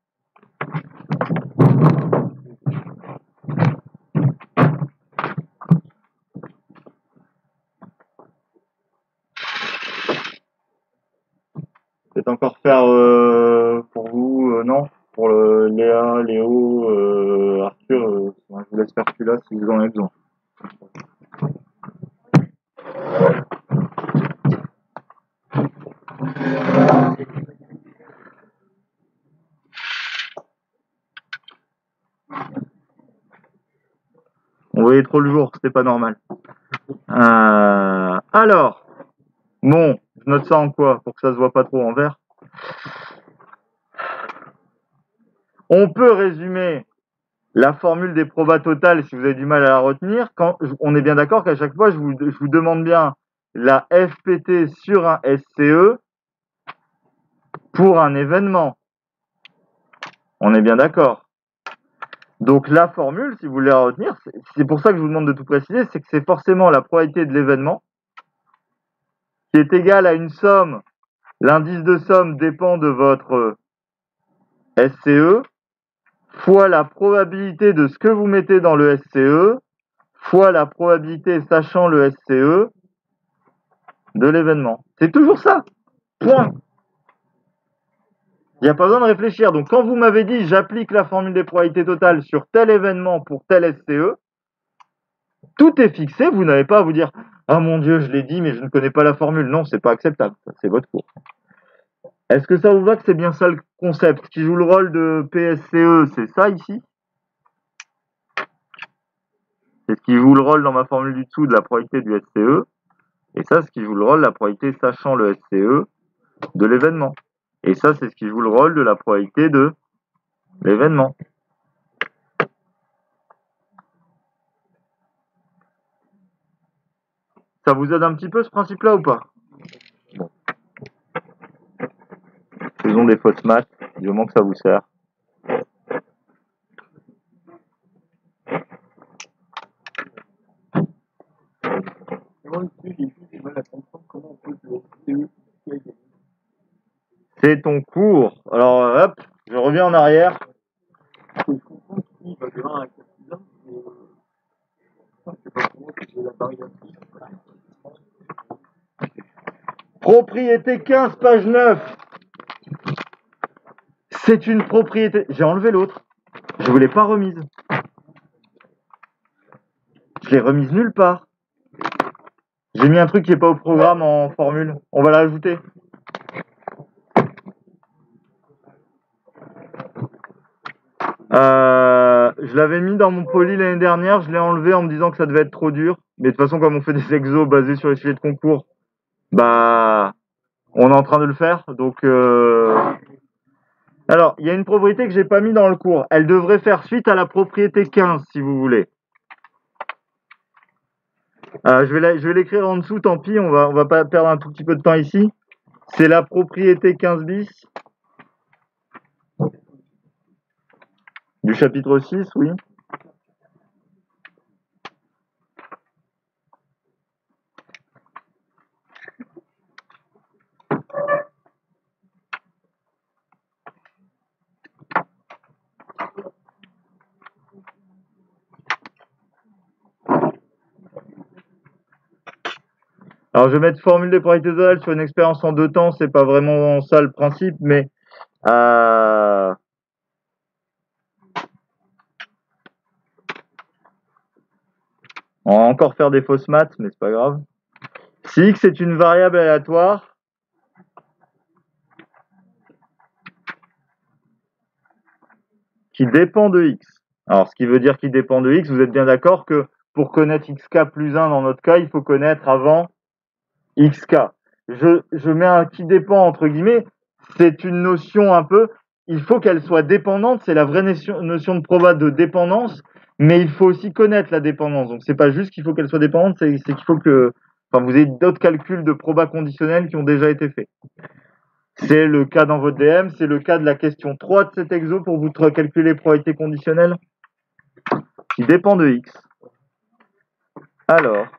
Peut-être encore faire pour vous, non? Pour Léa, Léo, Arthur, je vous laisse faire celui-là si vous en avez besoin. On voyait trop le jour, c'était pas normal. Alors, bon, je note ça en quoi pour que ça se voit pas trop en vert. On peut résumer la formule des probas totales si vous avez du mal à la retenir. Quand on est bien d'accord qu'à chaque fois, je vous demande bien la FPT sur un SCE pour un événement. On est bien d'accord. Donc la formule, si vous voulez la retenir, c'est pour ça que je vous demande de tout préciser, c'est que c'est forcément la probabilité de l'événement qui est égale à une somme. L'indice de somme dépend de votre SCE fois la probabilité de ce que vous mettez dans le SCE fois la probabilité, sachant le SCE, de l'événement. C'est toujours ça. Point. Il n'y a pas besoin de réfléchir. Donc quand vous m'avez dit j'applique la formule des probabilités totales sur tel événement pour tel SCE, tout est fixé. Vous n'avez pas à vous dire ah mon Dieu, je l'ai dit, mais je ne connais pas la formule. Non, c'est pas acceptable. C'est votre cours. Est-ce que ça vous va que c'est bien ça le concept? Qui joue le rôle de PSCE, c'est ça ici? C'est ce qui joue le rôle dans ma formule du dessous de la probabilité du SCE. Et ça, c'est ce qui joue le rôle de la probabilité sachant le SCE de l'événement. Et ça, c'est ce qui joue le rôle de la probabilité de l'événement. Ça vous aide un petit peu ce principe-là ou pas? Bon. Faisons des fausses maths, du moment que ça vous sert. C'est ton cours. Alors, hop, je reviens en arrière. Propriété 15, page 9. C'est une propriété. J'ai enlevé l'autre. Je ne l'ai pas remise. Je l'ai remise nulle part. J'ai mis un truc qui n'est pas au programme en formule. On va l'ajouter. Je l'avais mis dans mon poly l'année dernière, je l'ai enlevé en me disant que ça devait être trop dur. Mais de toute façon, comme on fait des exos basés sur les sujets de concours, bah, on est en train de le faire. Donc, alors, il y a une propriété que j'ai pas mis dans le cours. Elle devrait faire suite à la propriété 15, si vous voulez. Je vais l'écrire en dessous, tant pis, on va pas perdre un tout petit peu de temps ici. C'est la propriété 15 bis du chapitre 6, oui. Alors, je vais mettre formule des probabilités totales sur une expérience en 2 temps, c'est pas vraiment ça le principe, mais on va encore faire des fausses maths, mais c'est pas grave. Si x est une variable aléatoire, qui dépend de x. Alors, ce qui veut dire qu'il dépend de x, vous êtes bien d'accord que pour connaître xk plus 1 dans notre cas, il faut connaître avant xk. Je mets un qui dépend entre guillemets, c'est une notion un peu, il faut qu'elle soit dépendante, c'est la vraie notion de proba de dépendance, mais il faut aussi connaître la dépendance. Donc c'est pas juste qu'il faut qu'elle soit dépendante, c'est qu'il faut que, enfin, vous ayez d'autres calculs de proba conditionnels qui ont déjà été faits. C'est le cas dans votre DM, c'est le cas de la question 3 de cet exo pour vous calculer les probabilités conditionnelles qui dépend de x. Alors,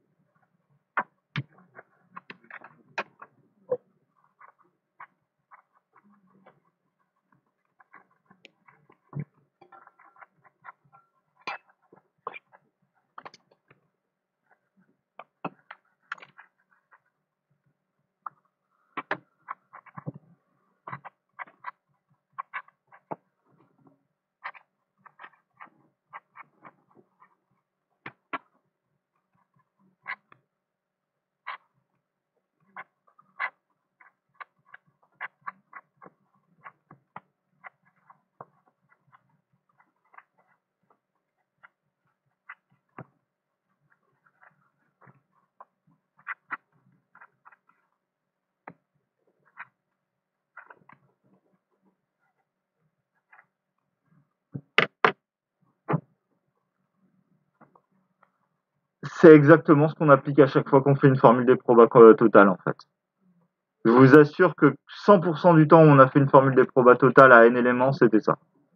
c'est exactement ce qu'on applique à chaque fois qu'on fait une formule des probas totales en fait. Je vous assure que 100% du temps où on a fait une formule des probas totales à n éléments, c'était ça.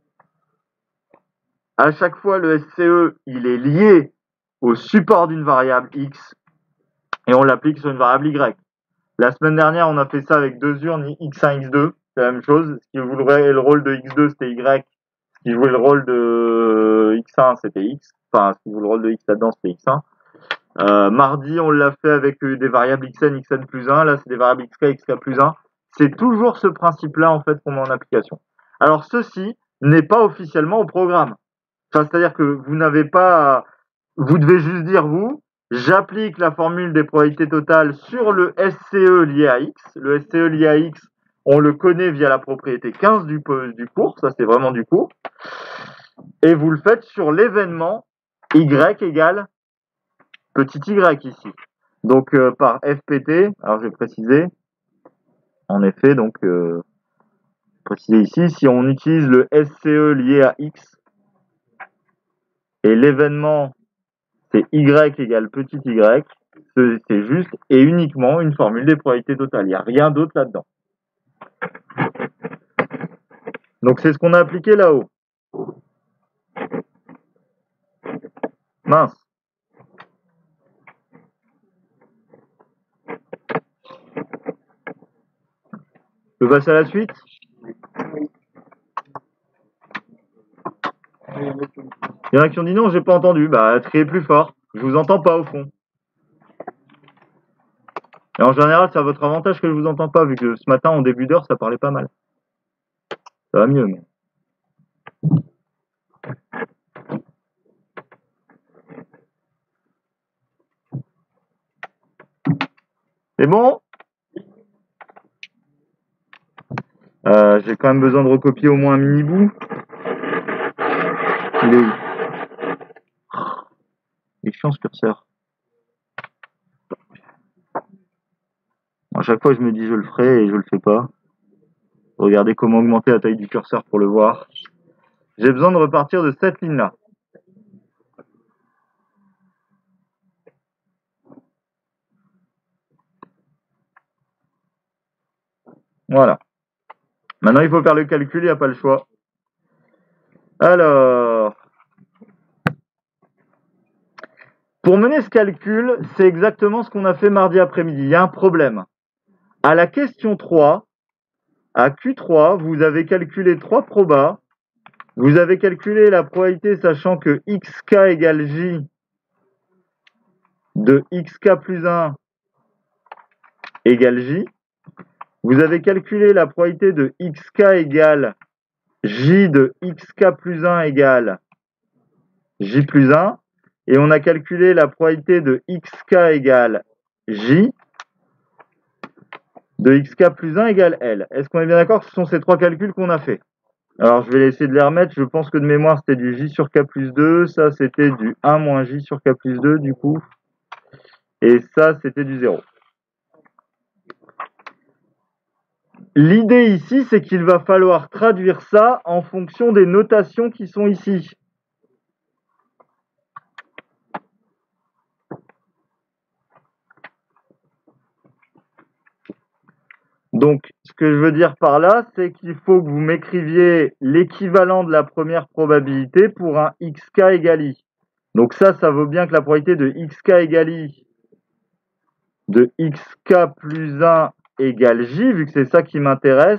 À chaque fois, le SCE, il est lié au support d'une variable x et on l'applique sur une variable y. La semaine dernière, on a fait ça avec 2 urnes x1, x2, c'est la même chose. Ce qui jouait le rôle de x2, c'était y. Ce qui jouait le rôle de x1, c'était x. Enfin, ce qui joue le rôle de x là-dedans, c'était x1. Mardi, on l'a fait avec des variables xn, xn plus 1. Là, c'est des variables xk, xk plus 1. C'est toujours ce principe-là, en fait, qu'on met en application. Alors, ceci n'est pas officiellement au programme. Enfin, c'est-à-dire que vous n'avez pas... Vous devez juste dire, vous, j'applique la formule des probabilités totales sur le SCE lié à x. Le SCE lié à x, on le connaît via la propriété 15 du cours. Ça, c'est vraiment du cours. Et vous le faites sur l'événement y égale petit y ici. Donc par FPT, alors je vais préciser, en effet, donc préciser ici, si on utilise le SCE lié à x et l'événement c'est y égale petit y, c'est juste et uniquement une formule des probabilités totales. Il n'y a rien d'autre là-dedans. Donc c'est ce qu'on a appliqué là-haut. Mince. Je passe à la suite. Il y en a qui ont dit non, j'ai pas entendu. Bah, criez plus fort. Je vous entends pas au fond. Et en général, c'est à votre avantage que je vous entends pas, vu que ce matin, en début d'heure, ça parlait pas mal. Ça va mieux, mais... C'est bon? J'ai quand même besoin de recopier au moins un mini-bout. Il est chiant ce curseur. À chaque fois, je me dis je le ferai et je le fais pas. Regardez comment augmenter la taille du curseur pour le voir. J'ai besoin de repartir de cette ligne-là. Voilà. Maintenant, il faut faire le calcul, il n'y a pas le choix. Alors, pour mener ce calcul, c'est exactement ce qu'on a fait mardi après-midi. Il y a un problème. À la question 3, à Q3, vous avez calculé 3 probas. Vous avez calculé la probabilité sachant que xk égale j de xk plus 1 égale J. Vous avez calculé la probabilité de xk égale J de xk plus 1 égale J plus 1. Et on a calculé la probabilité de xk égale J de xk plus 1 égale L. Est-ce qu'on est bien d'accord que ce sont ces trois calculs qu'on a fait? Alors, je vais essayer de les remettre. Je pense que de mémoire, c'était du J sur K plus 2. Ça, c'était du 1 moins J sur K plus 2, du coup. Et ça, c'était du 0. L'idée ici, c'est qu'il va falloir traduire ça en fonction des notations qui sont ici. Donc, ce que je veux dire par là, c'est qu'il faut que vous m'écriviez l'équivalent de la première probabilité pour un xk égale i. Donc ça vaut bien que la probabilité de xk égale i de xk plus 1 égale j, vu que c'est ça qui m'intéresse.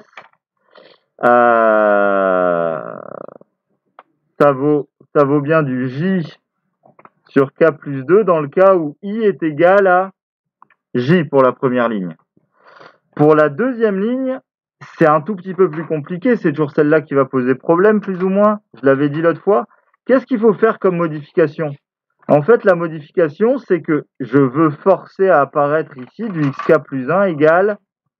Ça vaut bien du j sur k plus 2 dans le cas où i est égal à j pour la première ligne. Pour la deuxième ligne, c'est un tout petit peu plus compliqué. C'est toujours celle-là qui va poser problème, plus ou moins. Je l'avais dit l'autre fois. Qu'est-ce qu'il faut faire comme modification? En fait, la modification, c'est que je veux forcer à apparaître ici du xk plus 1 égale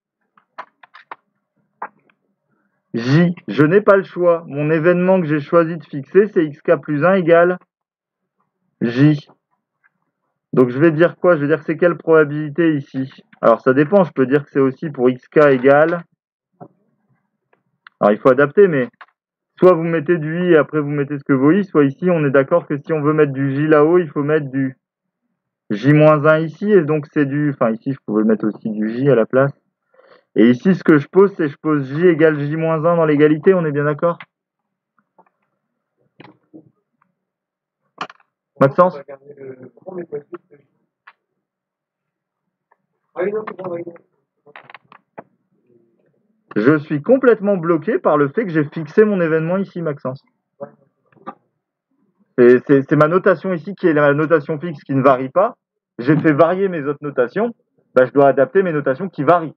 j. Je n'ai pas le choix. Mon événement que j'ai choisi de fixer, c'est xk plus 1 égale j. Donc je vais dire quoi? Je vais dire que c'est quelle probabilité ici? Alors ça dépend, je peux dire que c'est aussi pour xk égale... Alors il faut adapter, mais soit vous mettez du i et après vous mettez ce que vaut i, soit ici on est d'accord que si on veut mettre du j là-haut, il faut mettre du j-1 ici, et donc c'est du... Enfin ici je pouvais mettre aussi du j à la place. Et ici ce que je pose, c'est je pose j égale j-1 dans l'égalité, on est bien d'accord? Maxence? Je suis complètement bloqué par le fait que j'ai fixé mon événement ici, Maxence. C'est ma notation ici qui est la notation fixe qui ne varie pas. J'ai fait varier mes autres notations. Je dois adapter mes notations qui varient.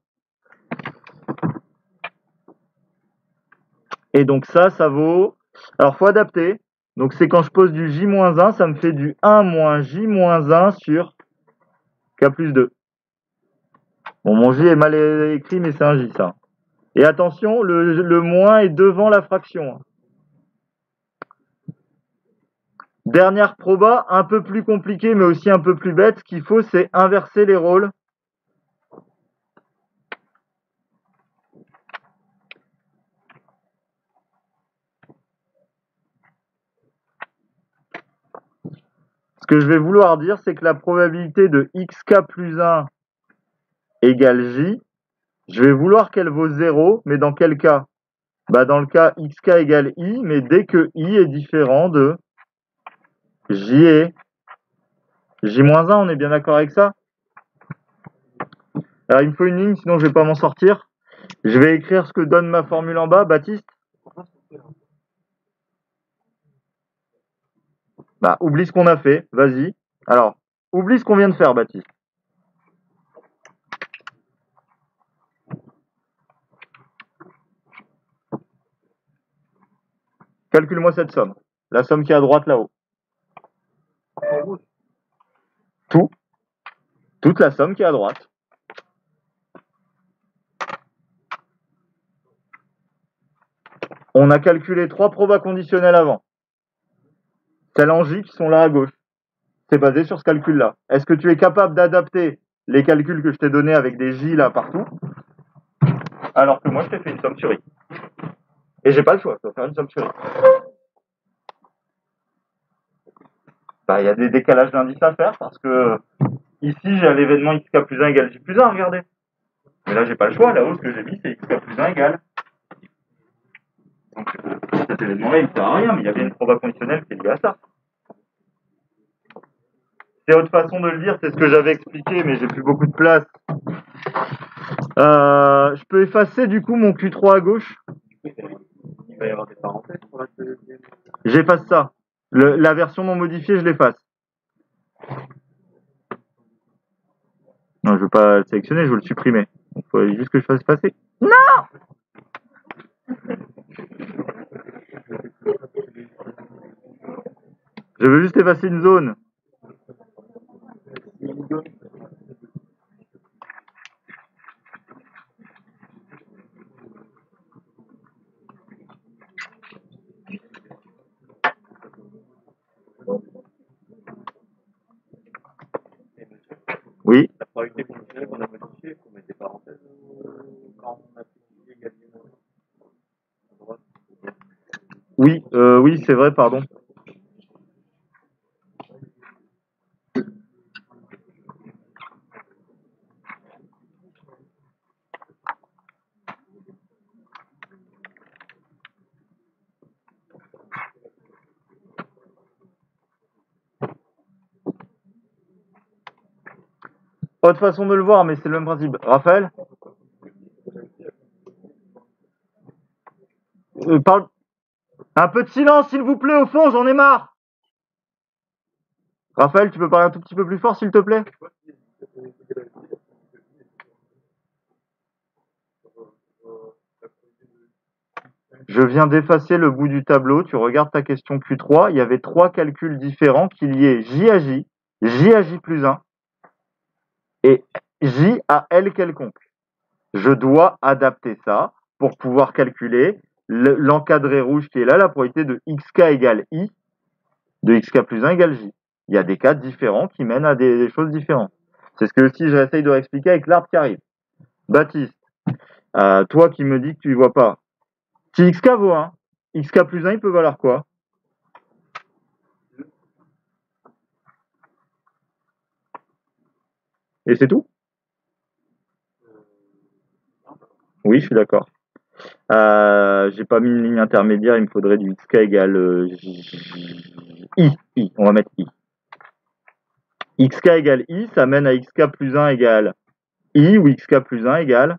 Et donc ça vaut... Alors, faut adapter. Donc, c'est quand je pose du j-1, ça me fait du 1 moins j-1 sur k plus 2. Bon, mon j est mal écrit, mais c'est un j, ça. Et attention, le moins est devant la fraction. Dernière proba, un peu plus compliquée, mais aussi un peu plus bête. Ce qu'il faut, c'est inverser les rôles. Ce que je vais vouloir dire, c'est que la probabilité de xk plus 1 égale j, je vais vouloir qu'elle vaut 0, mais dans quel cas? Dans le cas xk égale i, mais dès que i est différent de j et j-1, on est bien d'accord avec ça? Alors il me faut une ligne, sinon je vais pas m'en sortir. Je vais écrire ce que donne ma formule en bas, Baptiste. Oublie ce qu'on a fait, vas-y. Alors, oublie ce qu'on vient de faire, Baptiste. Calcule-moi cette somme. La somme qui est à droite là-haut. Toute la somme qui est à droite. On a calculé 3 probas conditionnelles avant. Celles en J qui sont là à gauche. C'est basé sur ce calcul-là. Est-ce que tu es capable d'adapter les calculs que je t'ai donnés avec des J là partout? Alors que moi, je t'ai fait une somme sur I. Et j'ai pas le choix, je dois faire une somme sur I. Il y a des décalages d'indices à faire parce que ici, j'ai l'événement xk plus 1 égale j plus 1, regardez. Mais là, j'ai pas le choix. Là-haut, ce que j'ai mis, c'est xk plus 1 égale. Donc, cet événement-là, il ne sert à rien, mais il y a bien une proba conditionnelle qui est liée à ça. C'est autre façon de le dire, c'est ce que j'avais expliqué, mais j'ai plus beaucoup de place. Je peux effacer du coup mon Q3 à gauche. Il va y avoir des parenthèses pour la deuxième. J'efface ça. La version non modifiée, je l'efface. Non, je veux pas le sélectionner, je veux le supprimer. Il faut juste que je fasse passer. Non! Je veux juste effacer une zone. Oui. La probabilité fonctionnelle qu'on a modifiée, il faut mettre des parenthèses quand on a multiplié égale à droite. Oui, oui, c'est vrai, pardon. Autre façon de le voir, mais c'est le même principe. Raphaël? Parle. Un peu de silence, s'il vous plaît, au fond, j'en ai marre. Raphaël, tu peux parler un tout petit peu plus fort, s'il te plaît? Je viens d'effacer le bout du tableau. Tu regardes ta question Q3. Il y avait 3 calculs différents qui liaient J à J à J plus 1 et J à L quelconque. Je dois adapter ça pour pouvoir calculer l'encadré rouge qui est là, la probabilité de xk égale I, de xk plus 1 égale J. Il y a des cas différents qui mènent à des choses différentes. C'est ce que aussi j'essaye de réexpliquer avec l'arbre qui arrive. Baptiste, toi qui me dis que tu ne vois pas, si xk vaut 1, xk plus 1, il peut valoir quoi? Et c'est tout? Oui, je suis d'accord. J'ai pas mis une ligne intermédiaire, il me faudrait du xk égale I. On va mettre I. Xk égale I, ça mène à xk plus 1 égale I, ou xk plus 1 égale.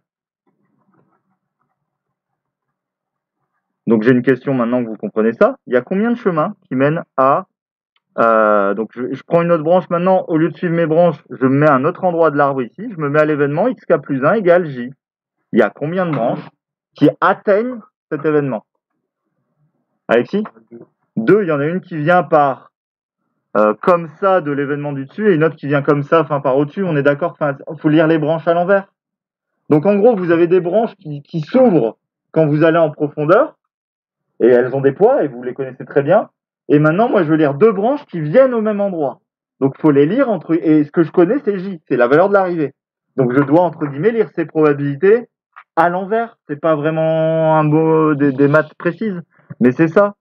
Donc j'ai une question maintenant que vous comprenez ça. Il y a combien de chemins qui mènent à... donc je prends une autre branche maintenant, au lieu de suivre mes branches, je me mets à un autre endroit de l'arbre ici, je me mets à l'événement xk plus 1 égale J. Il y a combien de branches qui atteignent cet événement? Alexis? 2, il y en a une qui vient par comme ça de l'événement du dessus et une autre qui vient comme ça, enfin par au-dessus, on est d'accord, faut lire les branches à l'envers. Donc en gros, vous avez des branches qui s'ouvrent quand vous allez en profondeur, et elles ont des poids, et vous les connaissez très bien. Et maintenant, moi, je veux lire 2 branches qui viennent au même endroit. Donc il faut les lire entre... Et ce que je connais, c'est J, c'est la valeur de l'arrivée. Donc je dois, entre guillemets, lire ces probabilités à l'envers. C'est pas vraiment un mot des maths précises, mais c'est ça.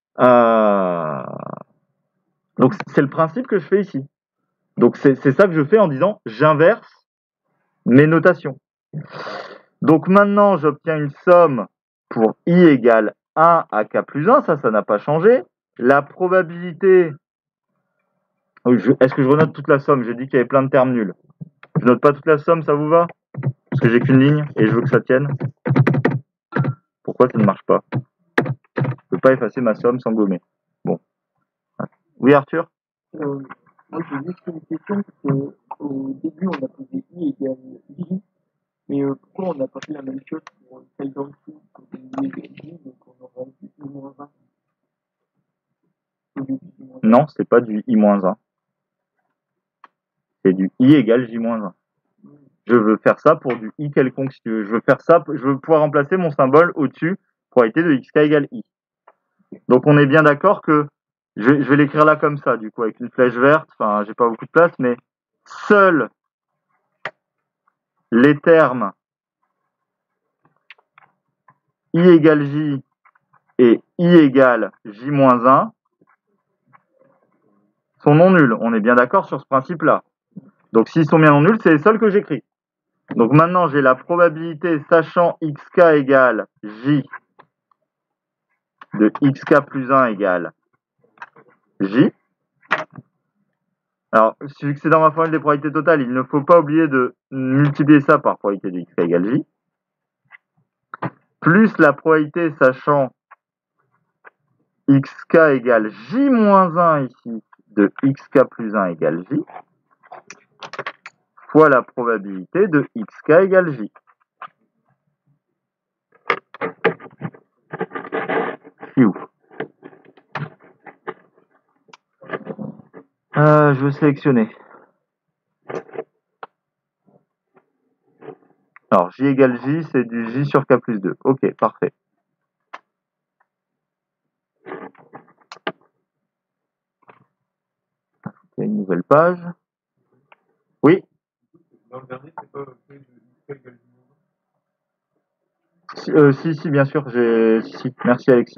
Donc c'est le principe que je fais ici. Donc c'est ça que je fais en disant j'inverse mes notations. Donc maintenant j'obtiens une somme pour I égale 1 à K plus 1, ça n'a pas changé. La probabilité... Est-ce que je renote toute la somme? J'ai dit qu'il y avait plein de termes nuls. Je note pas toute la somme, ça vous va? Parce que j'ai qu'une ligne et je veux que ça tienne. Pourquoi ça ne marche pas? Je peux pas effacer ma somme sans gommer. Bon. Oui Arthur? Moi, j'ai juste une question, parce qu'au début, on a posé I égale J, mais pourquoi on n'a pas fait la même chose pour celle d'en dessous, pour I égale J, donc on aura du I-1 au lieu du I-1. Non, c'est pas du I-1. C'est du I égale J-1. Je veux faire ça pour du I quelconque, si tu veux. Je veux faire ça, je veux pouvoir remplacer mon symbole au-dessus, probabilité de xk égale I. Donc on est bien d'accord que je vais l'écrire là comme ça, du coup, avec une flèche verte. Enfin, j'ai pas beaucoup de place, mais seuls les termes I égale J et I égale J-1 sont non nuls. On est bien d'accord sur ce principe-là. Donc s'ils sont bien non nuls, c'est les seuls que j'écris. Donc maintenant, j'ai la probabilité, sachant xk égale J, de xk plus 1 égale J. Alors, vu que c'est dans ma formule des probabilités totales, il ne faut pas oublier de multiplier ça par probabilité de xk égale J, plus la probabilité sachant xk égale J-1 ici, de xk plus 1 égale J, fois la probabilité de xk égale j. Fiou. Je veux sélectionner. Alors, j égale j, c'est du j sur k plus 2. Ok, parfait. Il y a une nouvelle page. Oui. Dans le dernier, c'est pas fait de xk égale Si, bien sûr. Si, merci Alexis.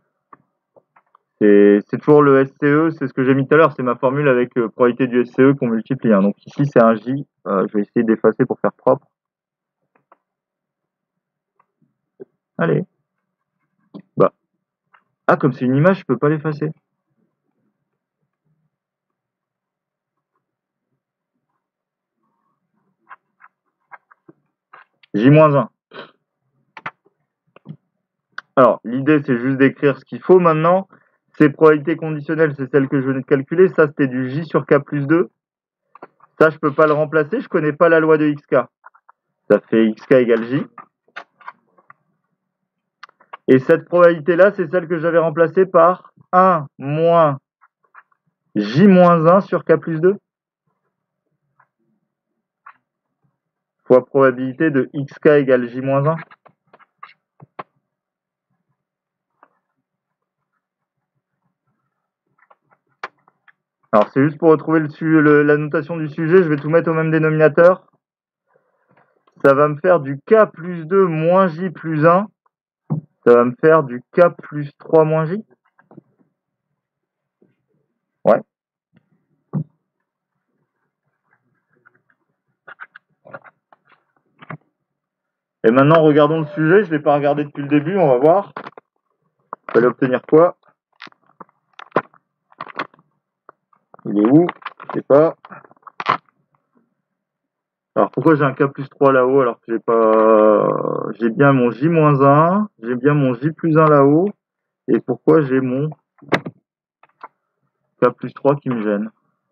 C'est toujours le SCE, c'est ce que j'ai mis tout à l'heure, c'est ma formule avec probabilité du SCE qu'on multiplie. Hein. Donc ici, c'est un J. Je vais essayer d'effacer pour faire propre. Allez. Bah. Ah, comme c'est une image, je peux pas l'effacer. J-1. Alors, l'idée, c'est juste d'écrire ce qu'il faut maintenant. Ces probabilités conditionnelles, c'est celle que je venais de calculer. Ça, c'était du J sur K plus 2. Ça, je peux pas le remplacer. Je connais pas la loi de XK. Ça fait XK égale J. Et cette probabilité-là, c'est celle que j'avais remplacée par 1 moins J-1 sur K plus 2. Fois probabilité de xk égale j-1. Alors c'est juste pour retrouver la notation du sujet, je vais tout mettre au même dénominateur. Ça va me faire du k plus 2 moins j plus 1. Ça va me faire du k plus 3 moins j. Ouais. Et maintenant, regardons le sujet. Je ne l'ai pas regardé depuis le début, on va voir. Il fallait obtenir quoi? Il est où? Je sais pas. Alors pourquoi j'ai un k plus 3 là-haut alors que j'ai pas... J'ai bien mon j-1, j'ai bien mon j plus 1 là-haut. Et pourquoi j'ai mon k plus 3 qui me gêne?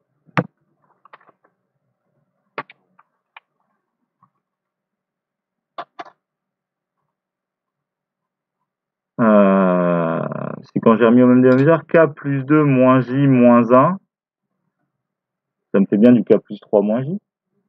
C'est quand j'ai remis au même dénominateur, k plus 2 moins j moins 1. Ça me fait bien du k plus 3 moins j.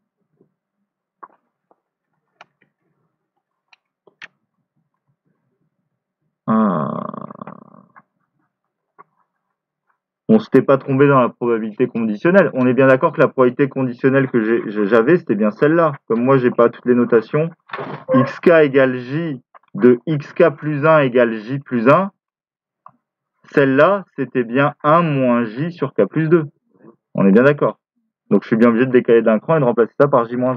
On s'était pas trompé dans la probabilité conditionnelle. On est bien d'accord que la probabilité conditionnelle que j'avais, c'était bien celle-là. Comme moi, j'ai pas toutes les notations. xk égale j de xk plus 1 égale j plus 1. Celle-là, c'était bien 1 moins j sur k plus 2. On est bien d'accord. Donc, je suis bien obligé de décaler d'un cran et de remplacer ça par j moins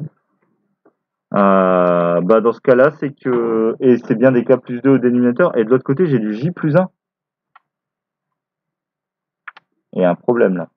1. Dans ce cas-là, c'est que... Et c'est bien des k plus 2 au dénominateur. Et de l'autre côté, j'ai du j plus 1. Il y a un problème, là.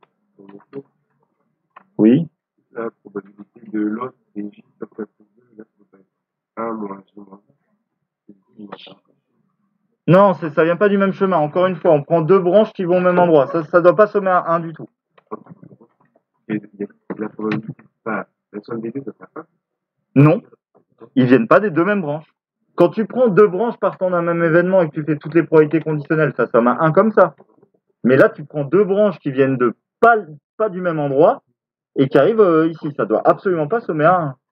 Oui. La probabilité de l'autre, c'est j sur k plus 2, là, ça peut pas être 1 moins j moins 1. Non, ça vient pas du même chemin. Encore une fois, on prend deux branches qui vont au même endroit. Ça doit pas sommer à 1 du tout. Et la probabilité, la somme des deux, ça fait 1. Non, ils viennent pas des deux mêmes branches. Quand tu prends deux branches partant d'un même événement et que tu fais toutes les probabilités conditionnelles, ça somme à 1 comme ça. Mais là, tu prends deux branches qui viennent de pas du même endroit et qui arrivent ici. Ça doit absolument pas sommer à 1.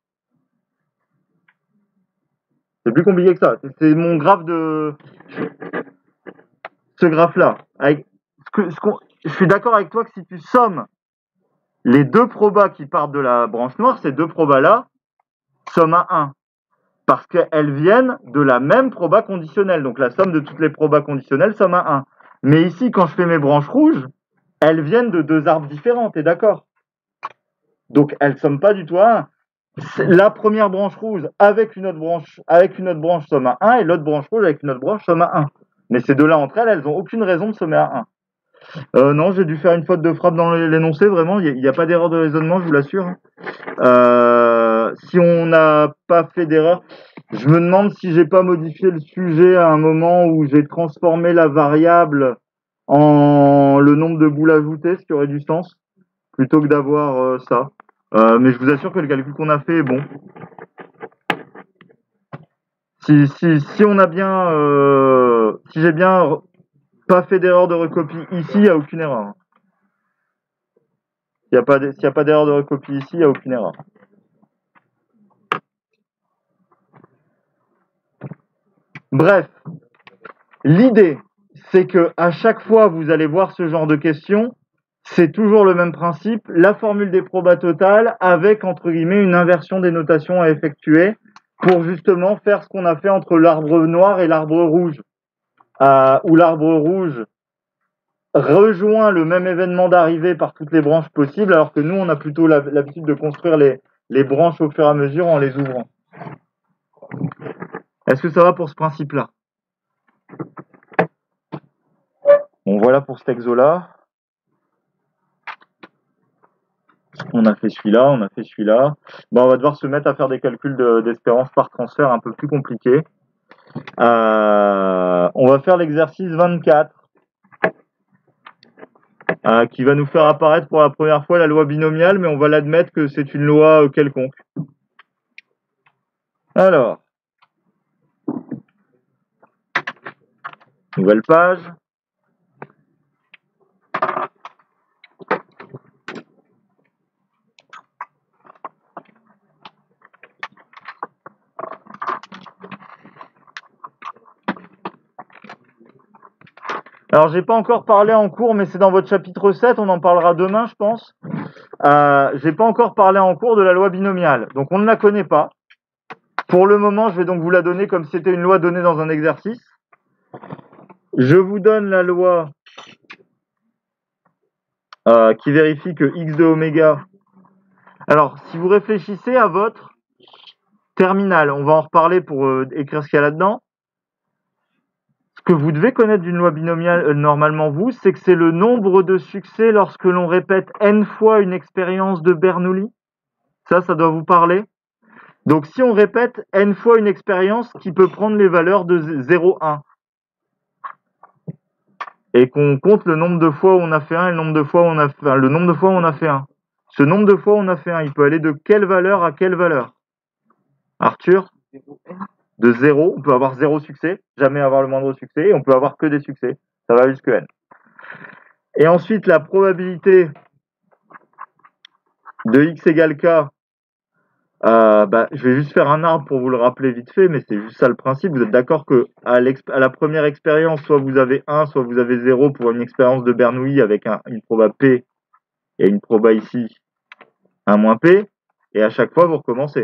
C'est plus compliqué que ça. C'est mon graphe de... Ce graphe-là. Je suis d'accord avec toi que si tu sommes les deux probas qui partent de la branche noire, ces deux probas-là somment à 1. Parce qu'elles viennent de la même proba conditionnelle. Donc la somme de toutes les probas conditionnelles somme à 1. Mais ici, quand je fais mes branches rouges, elles viennent de deux arbres différents, t'es d'accord? Donc elles ne somment pas du tout à 1. La première branche rouge avec une autre branche somme à 1 et l'autre branche rouge avec une autre branche somme à 1. Mais ces deux-là entre elles n'ont aucune raison de sommer à 1. Non, j'ai dû faire une faute de frappe dans l'énoncé, vraiment, il n'y a pas d'erreur de raisonnement, je vous l'assure. Si on n'a pas fait d'erreur, je me demande si j'ai pas modifié le sujet à un moment où j'ai transformé la variable en le nombre de boules ajoutées, ce qui aurait du sens, plutôt que d'avoir ça. Mais je vous assure que le calcul qu'on a fait est bon. Si on a bien, si j'ai bien pas fait d'erreur de recopie ici, il n'y a aucune erreur. S'il n'y a pas d'erreur de recopie ici, il n'y a aucune erreur. Bref, l'idée, c'est que à chaque fois vous allez voir ce genre de questions, c'est toujours le même principe, la formule des probas totales avec, entre guillemets, une inversion des notations à effectuer pour justement faire ce qu'on a fait entre l'arbre noir et l'arbre rouge, où l'arbre rouge rejoint le même événement d'arrivée par toutes les branches possibles, alors que nous, on a plutôt l'habitude de construire les branches au fur et à mesure en les ouvrant. Est-ce que ça va pour ce principe-là? Bon, voilà pour cet exo-là. On a fait celui-là, on a fait celui-là. Bon, on va devoir se mettre à faire des calculs d'espérance par transfert un peu plus compliqués. On va faire l'exercice 24. Qui va nous faire apparaître pour la première fois la loi binomiale, mais on va l'admettre que c'est une loi quelconque. Alors, nouvelle page. Alors, j'ai pas encore parlé en cours, mais c'est dans votre chapitre 7, on en parlera demain, je pense. J'ai pas encore parlé en cours de la loi binomiale, donc on ne la connaît pas. Pour le moment, je vais donc vous la donner comme si c'était une loi donnée dans un exercice. Je vous donne la loi qui vérifie que x de oméga... Alors, si vous réfléchissez à votre terminal, on va en reparler pour écrire ce qu'il y a là-dedans. Ce que vous devez connaître d'une loi binomiale, normalement vous, c'est que c'est le nombre de succès lorsque l'on répète n fois une expérience de Bernoulli. Ça doit vous parler. Donc si on répète n fois une expérience qui peut prendre les valeurs de 0, 1, et qu'on compte le nombre de fois où on a fait 1 et le nombre de fois où on a fait, le nombre de fois où on a fait 1. Ce nombre de fois où on a fait 1, il peut aller de quelle valeur à quelle valeur? Arthur? De 0, on peut avoir 0 succès, jamais avoir le moindre succès, et on peut avoir que des succès. Ça va jusque n. Et ensuite, la probabilité de x égale k, je vais juste faire un arbre pour vous le rappeler vite fait, mais c'est juste ça le principe. Vous êtes d'accord que à la première expérience, soit vous avez 1, soit vous avez 0 pour une expérience de Bernoulli avec une proba P et une proba ici 1 moins P, et à chaque fois vous recommencez.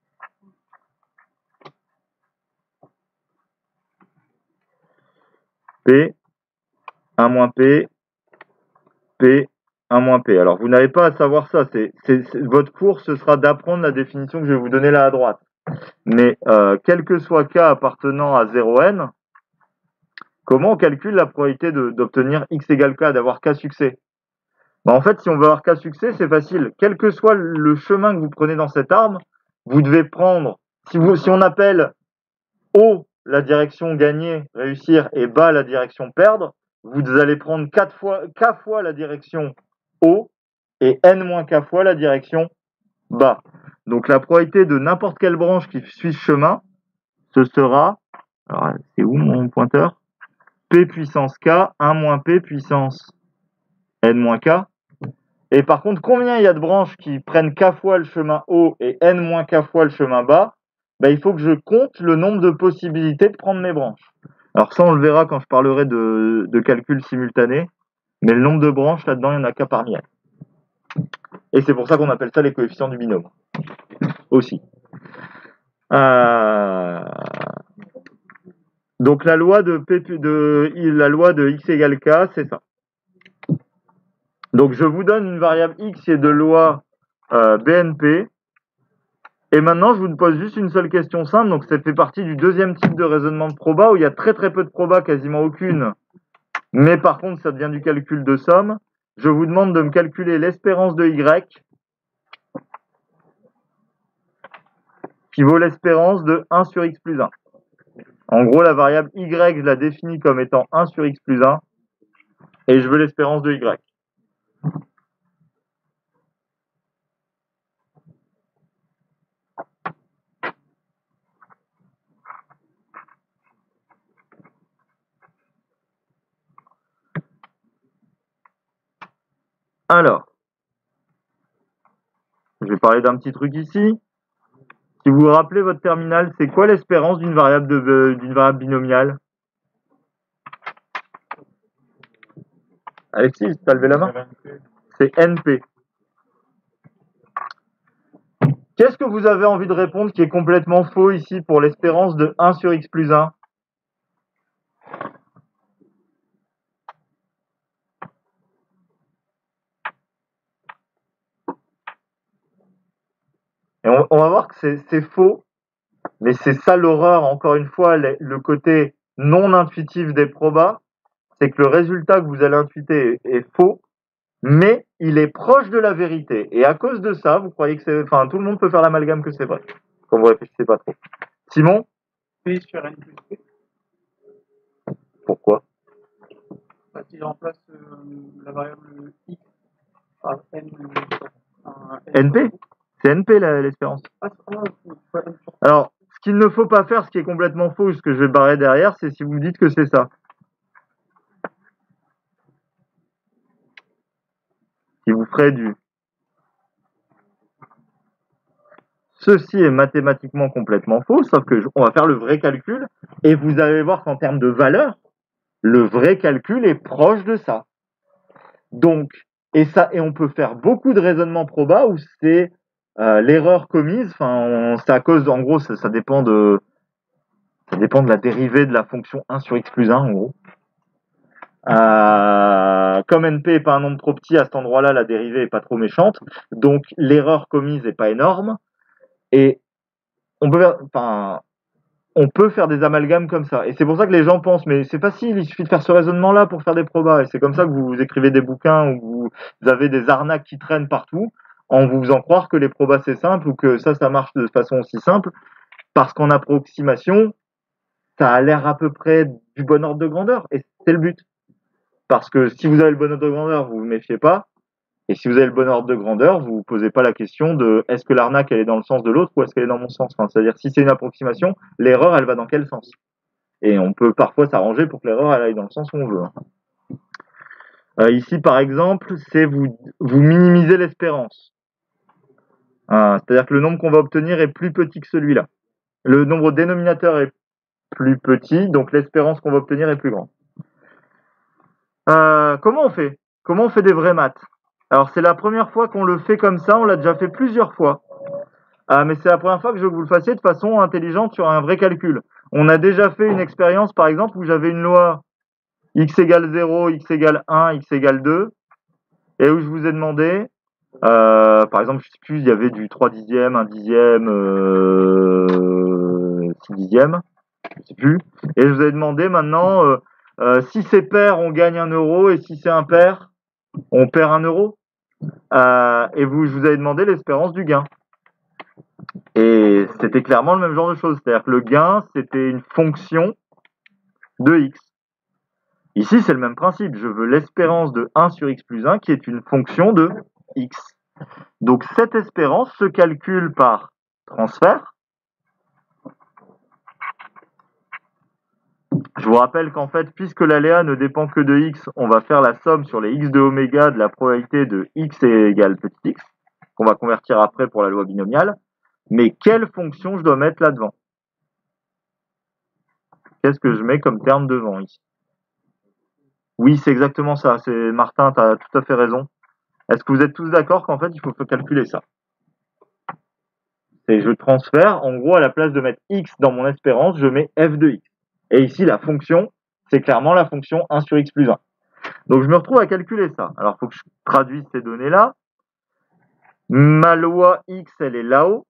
P, 1 moins P, P, 1 moins P. Alors vous n'avez pas à savoir ça, votre cours ce sera d'apprendre la définition que je vais vous donner là à droite. Mais quel que soit k appartenant à 0n, comment on calcule la probabilité d'obtenir x égale k, d'avoir k succès? En fait, si on veut avoir k succès, c'est facile. Quel que soit le chemin que vous prenez dans cette arme, vous devez prendre, si on appelle haut la direction gagner, réussir, et bas la direction perdre, vous allez prendre k fois la direction haut et n-k fois la direction bas. Donc la probabilité de n'importe quelle branche qui suit ce chemin, ce sera, alors c'est où mon pointeur? P puissance k, 1 moins P puissance n moins k. Et par contre, combien il y a de branches qui prennent k fois le chemin haut et n moins k fois le chemin bas? Il faut que je compte le nombre de possibilités de prendre mes branches. Alors ça, on le verra quand je parlerai de calcul simultané. Mais le nombre de branches, là-dedans, il n'y en a qu'à parmi elles. Et c'est pour ça qu'on appelle ça les coefficients du binôme. Aussi. Donc la loi de x égale k, c'est ça. Donc je vous donne une variable x qui est de loi BNP. Et maintenant, je vous pose juste une seule question simple. Donc ça fait partie du deuxième type de raisonnement de proba, où il y a très très peu de proba, quasiment aucune. Mais par contre, ça devient du calcul de somme. Je vous demande de me calculer l'espérance de y, qui vaut l'espérance de 1 sur x plus 1. En gros, la variable y, je la définis comme étant 1 sur x plus 1, et je veux l'espérance de y. Alors, je vais parler d'un petit truc ici. Si vous vous rappelez votre terminale, c'est quoi l'espérance d'une variable binomiale? Alexis, t'as levé la main? C'est NP. Qu'est-ce que vous avez envie de répondre qui est complètement faux ici pour l'espérance de 1 sur x plus 1? Et on va voir que c'est faux, mais c'est ça l'horreur, encore une fois, le côté non intuitif des probas, c'est que le résultat que vous allez intuiter est faux, mais il est proche de la vérité. Et à cause de ça, vous croyez que c'est... Enfin, tout le monde peut faire l'amalgame que c'est vrai, quand vous réfléchissez pas trop. Simon? P sur N plus P. Pourquoi? Bah, si je remplace la variable X par N, NP? C'est NP l'espérance. Alors, ce qu'il ne faut pas faire, ce qui est complètement faux, ce que je vais barrer derrière, c'est si vous me dites que c'est ça. Si vous ferez du... Ceci est mathématiquement complètement faux, sauf que on va faire le vrai calcul, et vous allez voir qu'en termes de valeur, le vrai calcul est proche de ça. Donc, et on peut faire beaucoup de raisonnements probas où c'est l'erreur commise, enfin, c'est à cause, en gros, ça dépend de la dérivée de la fonction 1 sur x plus 1, en gros. Comme NP est pas un nombre trop petit, à cet endroit-là, la dérivée est pas trop méchante, donc l'erreur commise est pas énorme, et on peut faire des amalgames comme ça. Et c'est pour ça que les gens pensent, mais c'est facile, il suffit de faire ce raisonnement-là pour faire des probas. Et c'est comme ça que vous écrivez des bouquins où vous avez des arnaques qui traînent partout, en vous faisant croire que les probas c'est simple ou que ça marche de façon aussi simple, parce qu'en approximation, ça a l'air à peu près du bon ordre de grandeur. Et c'est le but. Parce que si vous avez le bon ordre de grandeur, vous vous méfiez pas. Et si vous avez le bon ordre de grandeur, vous vous posez pas la question de est-ce que l'arnaque elle est dans le sens de l'autre ou est-ce qu'elle est dans mon sens. Enfin, c'est-à-dire si c'est une approximation, l'erreur elle va dans quel sens. Et on peut parfois s'arranger pour que l'erreur elle aille dans le sens où on veut. Ici par exemple, c'est vous minimisez l'espérance. C'est-à-dire que le nombre qu'on va obtenir est plus petit que celui-là. Le nombre dénominateur est plus petit, donc l'espérance qu'on va obtenir est plus grande. Comment on fait? Comment on fait des vraies maths? Alors c'est la première fois qu'on le fait comme ça, on l'a déjà fait plusieurs fois. Mais c'est la première fois que je veux que vous le fassiez de façon intelligente sur un vrai calcul. On a déjà fait une expérience par exemple où j'avais une loi x égale 0, x égale 1, x égale 2, et où je vous ai demandé, par exemple, je sais plus, il y avait du 3 dixièmes, 1 dixième, 6 dixièmes, je sais plus, et je vous ai demandé maintenant, si c'est pair, on gagne 1 euro, et si c'est impair, on perd 1 euro. Et je vous avais demandé l'espérance du gain. Et c'était clairement le même genre de chose, c'est-à-dire que le gain, c'était une fonction de x. Ici, c'est le même principe. Je veux l'espérance de 1 sur x plus 1 qui est une fonction de x. Donc, cette espérance se calcule par transfert. Je vous rappelle qu'en fait, puisque l'aléa ne dépend que de x, on va faire la somme sur les x de oméga de la probabilité de x égale petit x, qu'on va convertir après pour la loi binomiale. Mais quelle fonction je dois mettre là-devant? Qu'est-ce que je mets comme terme devant ici? Oui, c'est exactement ça. C'est Martin, tu as tout à fait raison. Est-ce que vous êtes tous d'accord qu'en fait, il faut calculer ça? Et je transfère, en gros, à la place de mettre x dans mon espérance, je mets f de x. Et ici, la fonction, c'est clairement la fonction 1 sur x plus 1. Donc, je me retrouve à calculer ça. Alors, il faut que je traduise ces données-là. Ma loi x, elle est là-haut.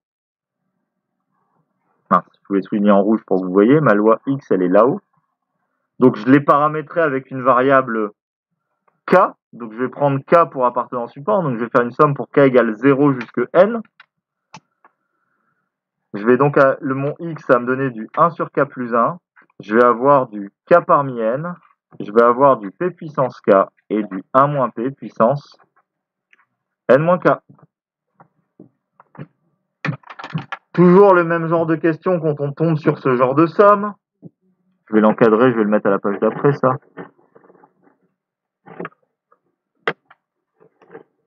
Enfin, je pouvais souligner en rouge pour que vous voyez. Ma loi x, elle est là-haut. Donc, je l'ai paramétré avec une variable k. Donc, je vais prendre k pour appartenant support. Donc, je vais faire une somme pour k égale 0 jusqu'à n. Je vais donc, mon x, ça va me donner du 1 sur k plus 1. Je vais avoir du k parmi n. Je vais avoir du p puissance k et du 1 moins p puissance n moins k. Toujours le même genre de question quand on tombe sur ce genre de somme. Je vais l'encadrer, je vais le mettre à la page d'après, ça.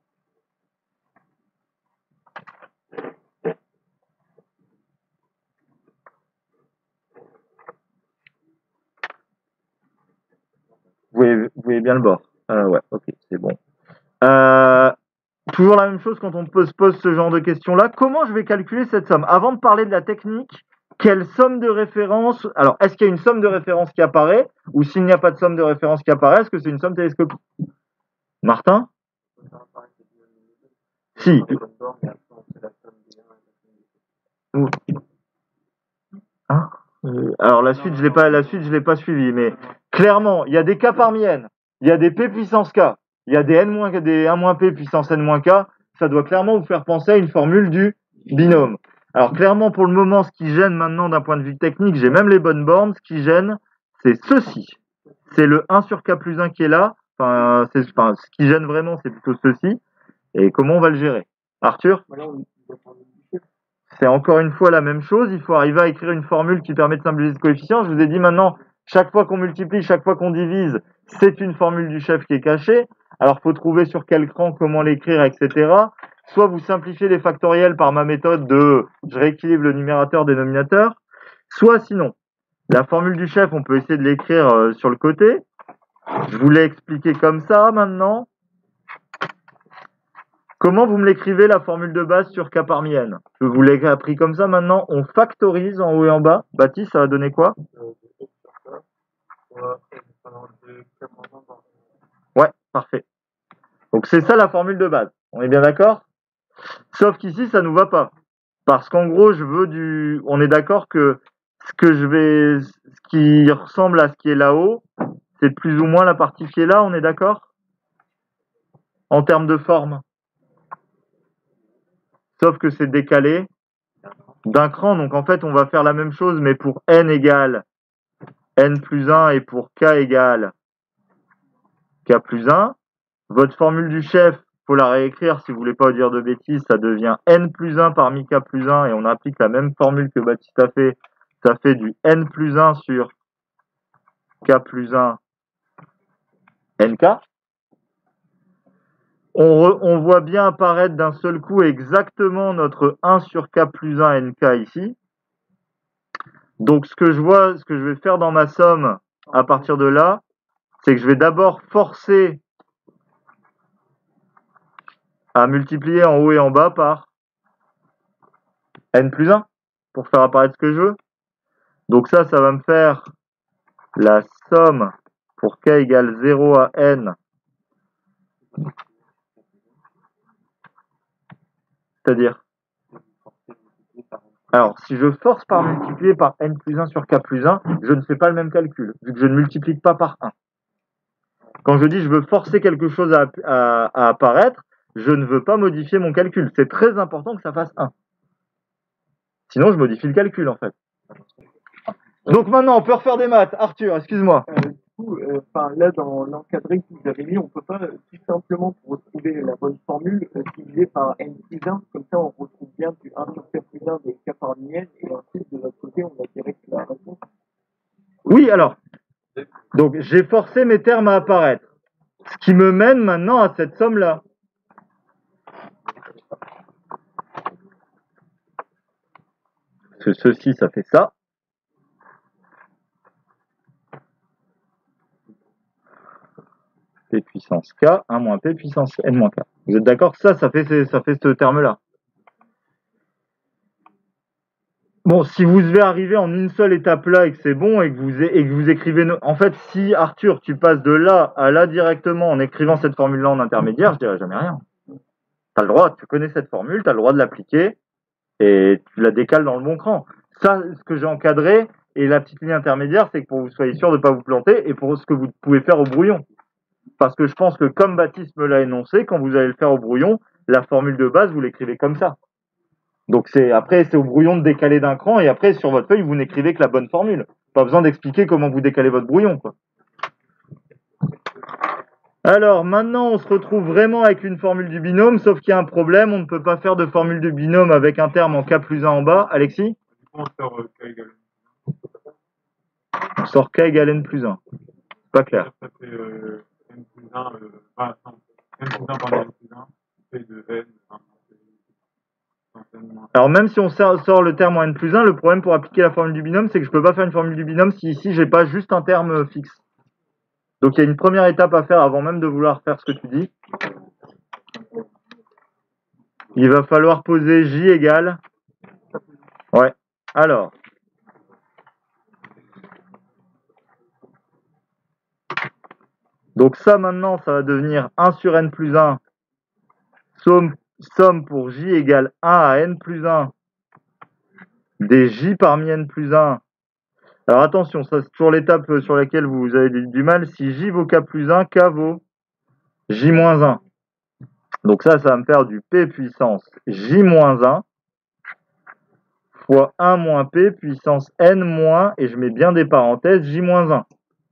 bien le bord. Ouais, ok, c'est bon. Euh, Toujours la même chose quand on se pose ce genre de questions-là. Comment je vais calculer cette somme? Avant de parler de la technique, quelle somme de référence? Alors, est-ce qu'il y a une somme de référence qui apparaît? Ou s'il n'y a pas de somme de référence qui apparaît, est-ce que c'est une somme télescopique? Martin? Si. Hein alors la suite je l'ai pas suivi, mais clairement, il y a des k parmi n, il y a des p puissance k, il y a des n- des 1-p puissance n-k, ça doit clairement vous faire penser à une formule du binôme. Alors clairement, pour le moment, ce qui gêne maintenant d'un point de vue technique, j'ai même les bonnes bornes, ce qui gêne, c'est ceci. C'est le 1 sur k plus 1 qui est là. Ce qui gêne vraiment, c'est plutôt ceci. Et comment on va le gérer? Arthur? C'est encore une fois la même chose. Il faut arriver à écrire une formule qui permet de symboliser ce coefficient. Je vous ai dit maintenant, chaque fois qu'on multiplie, chaque fois qu'on divise, c'est une formule du chef qui est cachée. Alors, faut trouver sur quel cran, comment l'écrire, etc. Soit vous simplifiez les factoriels par ma méthode de je rééquilibre le numérateur-dénominateur. Soit sinon, la formule du chef, on peut essayer de l'écrire sur le côté. Je vous l'ai expliqué comme ça maintenant. Comment vous me l'écrivez, la formule de base sur k parmi n? Je vous l'ai appris comme ça, maintenant on factorise en haut et en bas. Baptiste, ça va donner quoi? Ouais, parfait. Donc c'est ça la formule de base. On est bien d'accord? Sauf qu'ici, ça nous va pas. Parce qu'en gros, on est d'accord que ce qui ressemble à ce qui est là-haut, c'est plus ou moins la partie qui est là, on est d'accord? En termes de forme. Sauf que c'est décalé d'un cran. Donc en fait, on va faire la même chose, mais pour n égale n plus 1 et pour k égale k plus 1. Votre formule du chef, faut la réécrire si vous voulez pas dire de bêtises, ça devient n plus 1 parmi k plus 1 et on applique la même formule que Baptiste a fait. Ça fait du n plus 1 sur k plus 1 nk. On voit bien apparaître d'un seul coup exactement notre 1 sur k plus 1 nk ici. Donc ce que je vais faire dans ma somme à partir de là, c'est que je vais d'abord forcer à multiplier en haut et en bas par n plus 1 pour faire apparaître ce que je veux. Donc ça va me faire la somme pour k égale 0 à n. C'est-à-dire, alors si je force par multiplier par n plus 1 sur k plus 1, je ne fais pas le même calcul, vu que je ne multiplie pas par 1. Quand je dis je veux forcer quelque chose à apparaître, je ne veux pas modifier mon calcul. C'est très important que ça fasse 1. Sinon, je modifie le calcul, en fait. Donc maintenant, on peut refaire des maths. Arthur, excuse-moi. Là, dans l'encadré que vous avez mis, on peut pas tout simplement, pour retrouver la bonne formule, diviser par n plus 1. Comme ça, on retrouve bien du 1 sur k plus 1 des k parmi n. Et ensuite, de l'autre côté, on a direct la réponse. Oui, alors. Donc, j'ai forcé mes termes à apparaître. Ce qui me mène maintenant à cette somme-là. Parce que ceci, ça fait ça. P puissance k, 1 moins P puissance n moins k. Vous êtes d'accord que ça fait ce terme-là. Bon, si vous devez arriver en une seule étape là et que c'est bon et que vous écrivez... En fait, si Arthur, tu passes de là à là directement en écrivant cette formule-là en intermédiaire, je dirais jamais rien. Tu as le droit, tu connais cette formule, tu as le droit de l'appliquer et tu la décales dans le bon cran. Ça, ce que j'ai encadré et la petite ligne intermédiaire, c'est que pour que vous soyez sûr de ne pas vous planter et pour ce que vous pouvez faire au brouillon. Parce que je pense que comme Baptiste me l'a énoncé, quand vous allez le faire au brouillon, la formule de base, vous l'écrivez comme ça. Donc après, c'est au brouillon de décaler d'un cran et après, sur votre feuille, vous n'écrivez que la bonne formule. Pas besoin d'expliquer comment vous décalez votre brouillon, quoi. Alors, maintenant, on se retrouve vraiment avec une formule du binôme, sauf qu'il y a un problème, on ne peut pas faire de formule de binôme avec un terme en k plus 1 en bas. Alexis? On sort k égale n plus 1. C'est pas clair. Ça fait n plus 1, n plus 1 par n plus 1, fait de n. Alors même si on sort le terme en n plus 1, le problème pour appliquer la formule du binôme, c'est que je peux pas faire une formule du binôme si ici j'ai pas juste un terme fixe. Donc il y a une première étape à faire avant même de vouloir faire ce que tu dis. Il va falloir poser J égale. Ouais. Alors. Donc ça maintenant, ça va devenir 1 sur n plus 1. Somme pour J égale 1 à n plus 1 des J parmi n plus 1. Alors attention, ça c'est toujours l'étape sur laquelle vous avez du mal. Si J vaut K plus 1, K vaut J moins 1. Donc ça va me faire du P puissance J moins 1 fois 1 moins P puissance N moins, et je mets bien des parenthèses, J moins 1.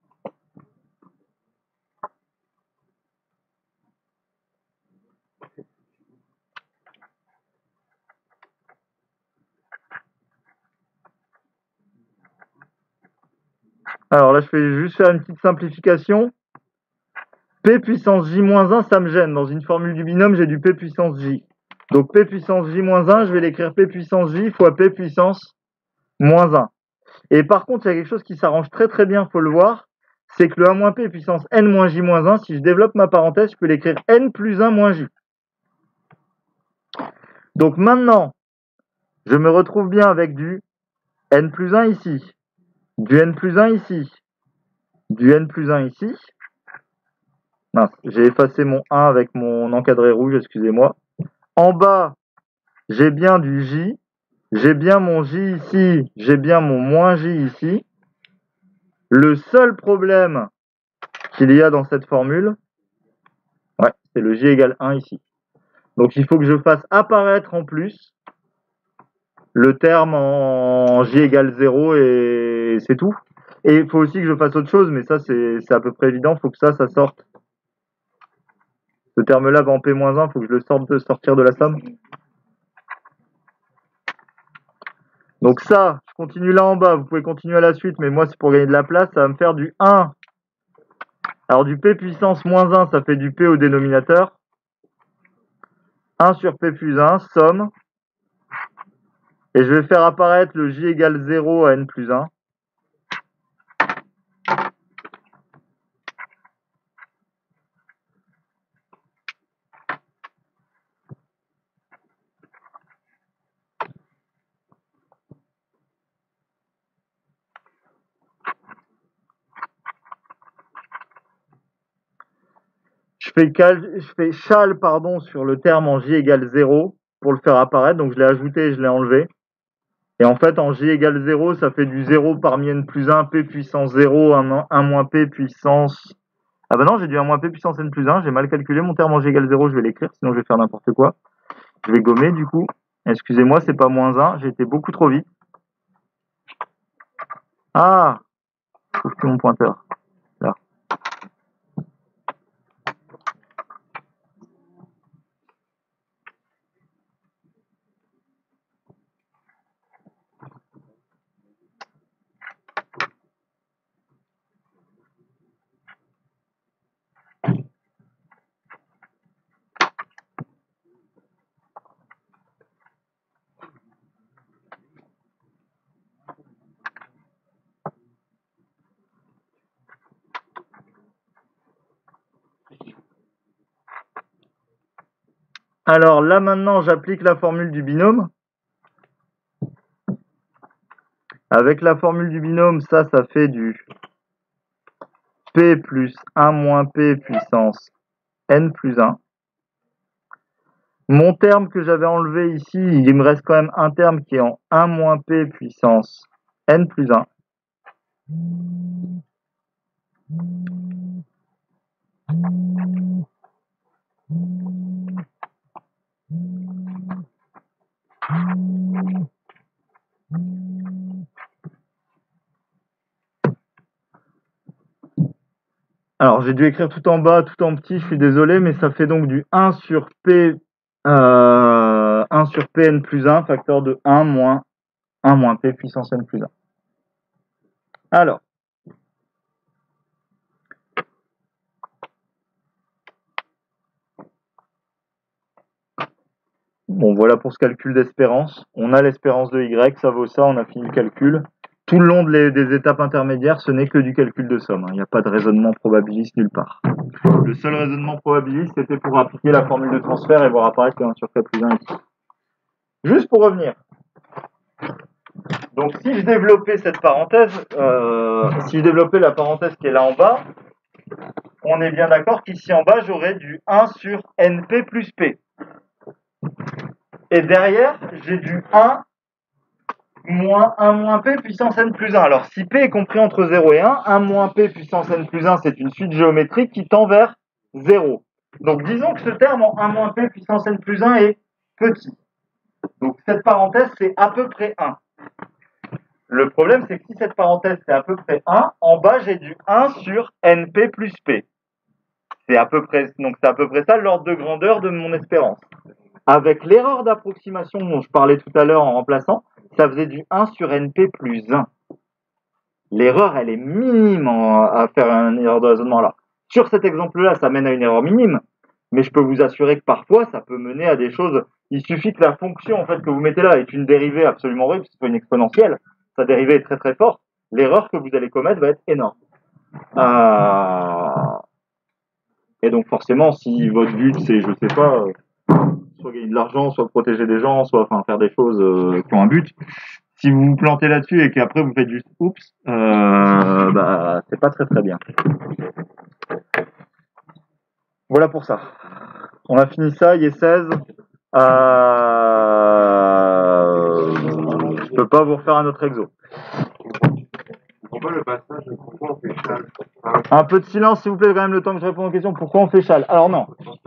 Alors là, je vais juste faire une petite simplification. P puissance J moins 1, ça me gêne. Dans une formule du binôme, j'ai du P puissance J. Donc P puissance J moins 1, je vais l'écrire P puissance J fois P puissance moins 1. Et par contre, il y a quelque chose qui s'arrange très très bien, il faut le voir, c'est que le 1 moins P puissance N moins J moins 1, si je développe ma parenthèse, je peux l'écrire N plus 1 moins J. Donc maintenant, je me retrouve bien avec du N plus 1 ici, du N plus 1 ici, du N plus 1 ici. Mince, j'ai effacé mon 1 avec mon encadré rouge, excusez-moi. En bas, j'ai bien du J, j'ai bien mon J ici, j'ai bien mon moins J ici. Le seul problème qu'il y a dans cette formule, c'est le J égale 1 ici. Donc il faut que je fasse apparaître en plus le terme en J égale 0 et c'est tout. Et il faut aussi que je fasse autre chose, mais ça c'est à peu près évident, il faut que ça sorte. Ce terme-là va en P-1, il faut que je le sortir de la somme. Donc ça, je continue là en bas, vous pouvez continuer à la suite, mais moi c'est pour gagner de la place, ça va me faire du 1. Alors du P puissance moins 1, ça fait du P au dénominateur. 1 sur P plus 1, somme. Et je vais faire apparaître le J égale 0 à N plus 1. Je fais châle sur le terme en J égale 0 pour le faire apparaître. Donc je l'ai ajouté et je l'ai enlevé. Et en fait, en J égale 0, ça fait du 0 parmi N plus 1, P puissance 0, 1 moins P puissance... Ah bah non, j'ai du 1 moins P puissance N plus 1. J'ai mal calculé mon terme en J égale 0, je vais l'écrire, sinon je vais faire n'importe quoi. Je vais gommer du coup. Excusez-moi, c'est pas moins 1, j'ai été beaucoup trop vite. Ah, je trouve plus mon pointeur. Là. Alors là maintenant, j'applique la formule du binôme. Avec la formule du binôme, ça fait du P plus 1 moins P puissance N plus 1. Mon terme que j'avais enlevé ici, il me reste quand même un terme qui est en 1 moins P puissance N plus 1. Alors j'ai dû écrire tout en bas, tout en petit, je suis désolé, mais ça fait donc du 1 sur P 1 sur Pn plus 1, facteur de 1 moins P puissance N plus 1. Alors, bon voilà pour ce calcul d'espérance. On a l'espérance de Y, ça vaut ça, on a fini le calcul. tout le long des étapes intermédiaires, ce n'est que du calcul de somme. Il n'y a pas de raisonnement probabiliste nulle part. Le seul raisonnement probabiliste, c'était pour appliquer la formule de transfert et voir apparaître que 1 sur k plus 1 ici. Juste pour revenir. Donc si je développais cette parenthèse, si je développais la parenthèse qui est là en bas, on est bien d'accord qu'ici en bas, j'aurais du 1 sur np plus p. Et derrière, j'ai du 1 moins 1 moins p puissance n plus 1. Alors si p est compris entre 0 et 1, 1 moins p puissance n plus 1, c'est une suite géométrique qui tend vers 0. Donc disons que ce terme en 1 moins p puissance n plus 1 est petit. Donc cette parenthèse, c'est à peu près 1. Le problème, c'est que si cette parenthèse, c'est à peu près 1, en bas, j'ai du 1 sur np plus p. C'est à peu près ça l'ordre de grandeur de mon espérance. Avec l'erreur d'approximation dont je parlais tout à l'heure en remplaçant, ça faisait du 1 sur np plus 1. L'erreur, elle est minime à faire une erreur de raisonnement là. Sur cet exemple-là, ça mène à une erreur minime, mais je peux vous assurer que parfois, ça peut mener à des choses. Il suffit que la fonction en fait que vous mettez là est une dérivée absolument horrible, c'est pas une exponentielle. Sa dérivée est très très forte. L'erreur que vous allez commettre va être énorme. Et donc forcément, si votre but c'est, je sais pas, soit gagner de l'argent, soit protéger des gens, soit faire des choses qui ont un but, si vous vous plantez là-dessus et qu'après vous faites juste oups, c'est pas très très bien. Voilà pour ça. On a fini ça, il est 16. Je peux pas vous refaire un autre exo. Pourquoi le passage, pourquoi on fait châle? Un peu de silence s'il vous plaît, quand même le temps que je réponde aux questions. Pourquoi on fait châle? Alors non.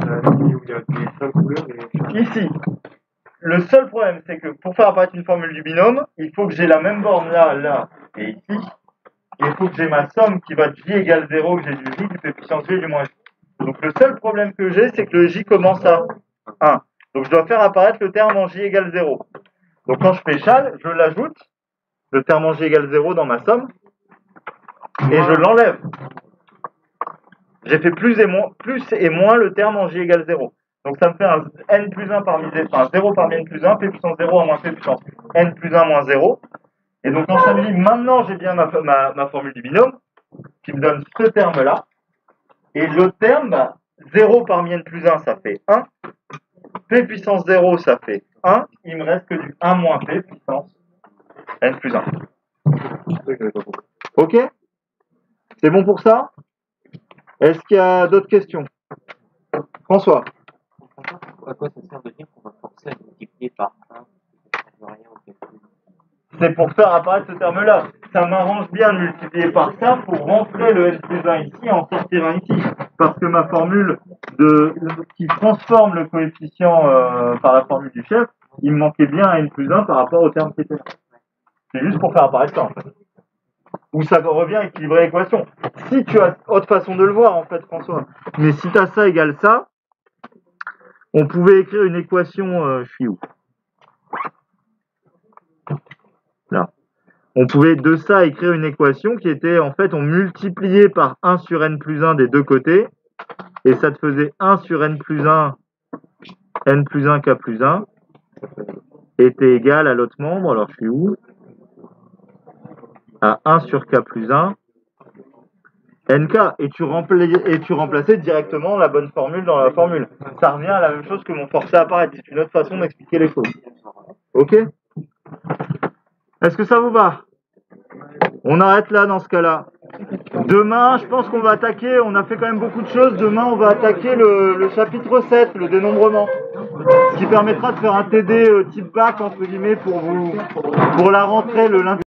Ici, le seul problème c'est que pour faire apparaître une formule du binôme, il faut que j'ai la même borne là, là et ici. Et il faut que j'ai ma somme qui va de j égale 0, que j'ai du j, du p puissance j et du moins j. Donc le seul problème que j'ai, c'est que le j commence à 1. Donc je dois faire apparaître le terme en j égale 0. Donc quand je fais châle, je l'ajoute, le terme en j égale 0 dans ma somme, et je l'enlève. J'ai fait plus et moins le terme en j égale 0. Donc ça me fait un n plus 1 parmi 0 parmi n plus 1, p puissance 0 à moins p puissance n plus 1 moins 0. Et donc quand je me dis maintenant j'ai bien ma formule du binôme, qui me donne ce terme-là, et l'autre terme, 0 parmi n plus 1, ça fait 1, p puissance 0, ça fait 1, il me reste que du 1 moins p puissance n plus 1. Ok? C'est bon pour ça? Est-ce qu'il y a d'autres questions? François? À quoi ça sert de dire qu'on va forcer à multiplier par 1? C'est pour faire apparaître ce terme-là. Ça m'arrange bien de multiplier par ça pour rentrer le n plus 1 ici et en sortir un ici. Parce que ma formule qui transforme le coefficient par la formule du chef, il me manquait bien un n plus 1 par rapport au terme qui était là. C'est juste pour faire apparaître ça en fait. Où ça revient à équilibrer l'équation. Si tu as autre façon de le voir en fait François, mais si tu as ça égale ça, on pouvait écrire une équation, je suis où? Là. On pouvait de ça écrire une équation qui était en fait on multipliait par 1 sur n plus 1 des deux côtés et ça te faisait 1 sur n plus 1 k plus 1 était égal à l'autre membre, alors je suis où? À 1 sur k plus 1 nk et tu remplaçais directement la bonne formule dans la formule. Ça revient à la même chose que mon forcé à apparaître. C'est une autre façon d'expliquer les choses. Ok? Est-ce que ça vous va? On arrête là dans ce cas-là. Demain, je pense qu'on va attaquer, on a fait quand même beaucoup de choses. Demain, on va attaquer le chapitre 7, le dénombrement. Ce qui permettra de faire un TD type bac, entre guillemets, pour la rentrée le lundi.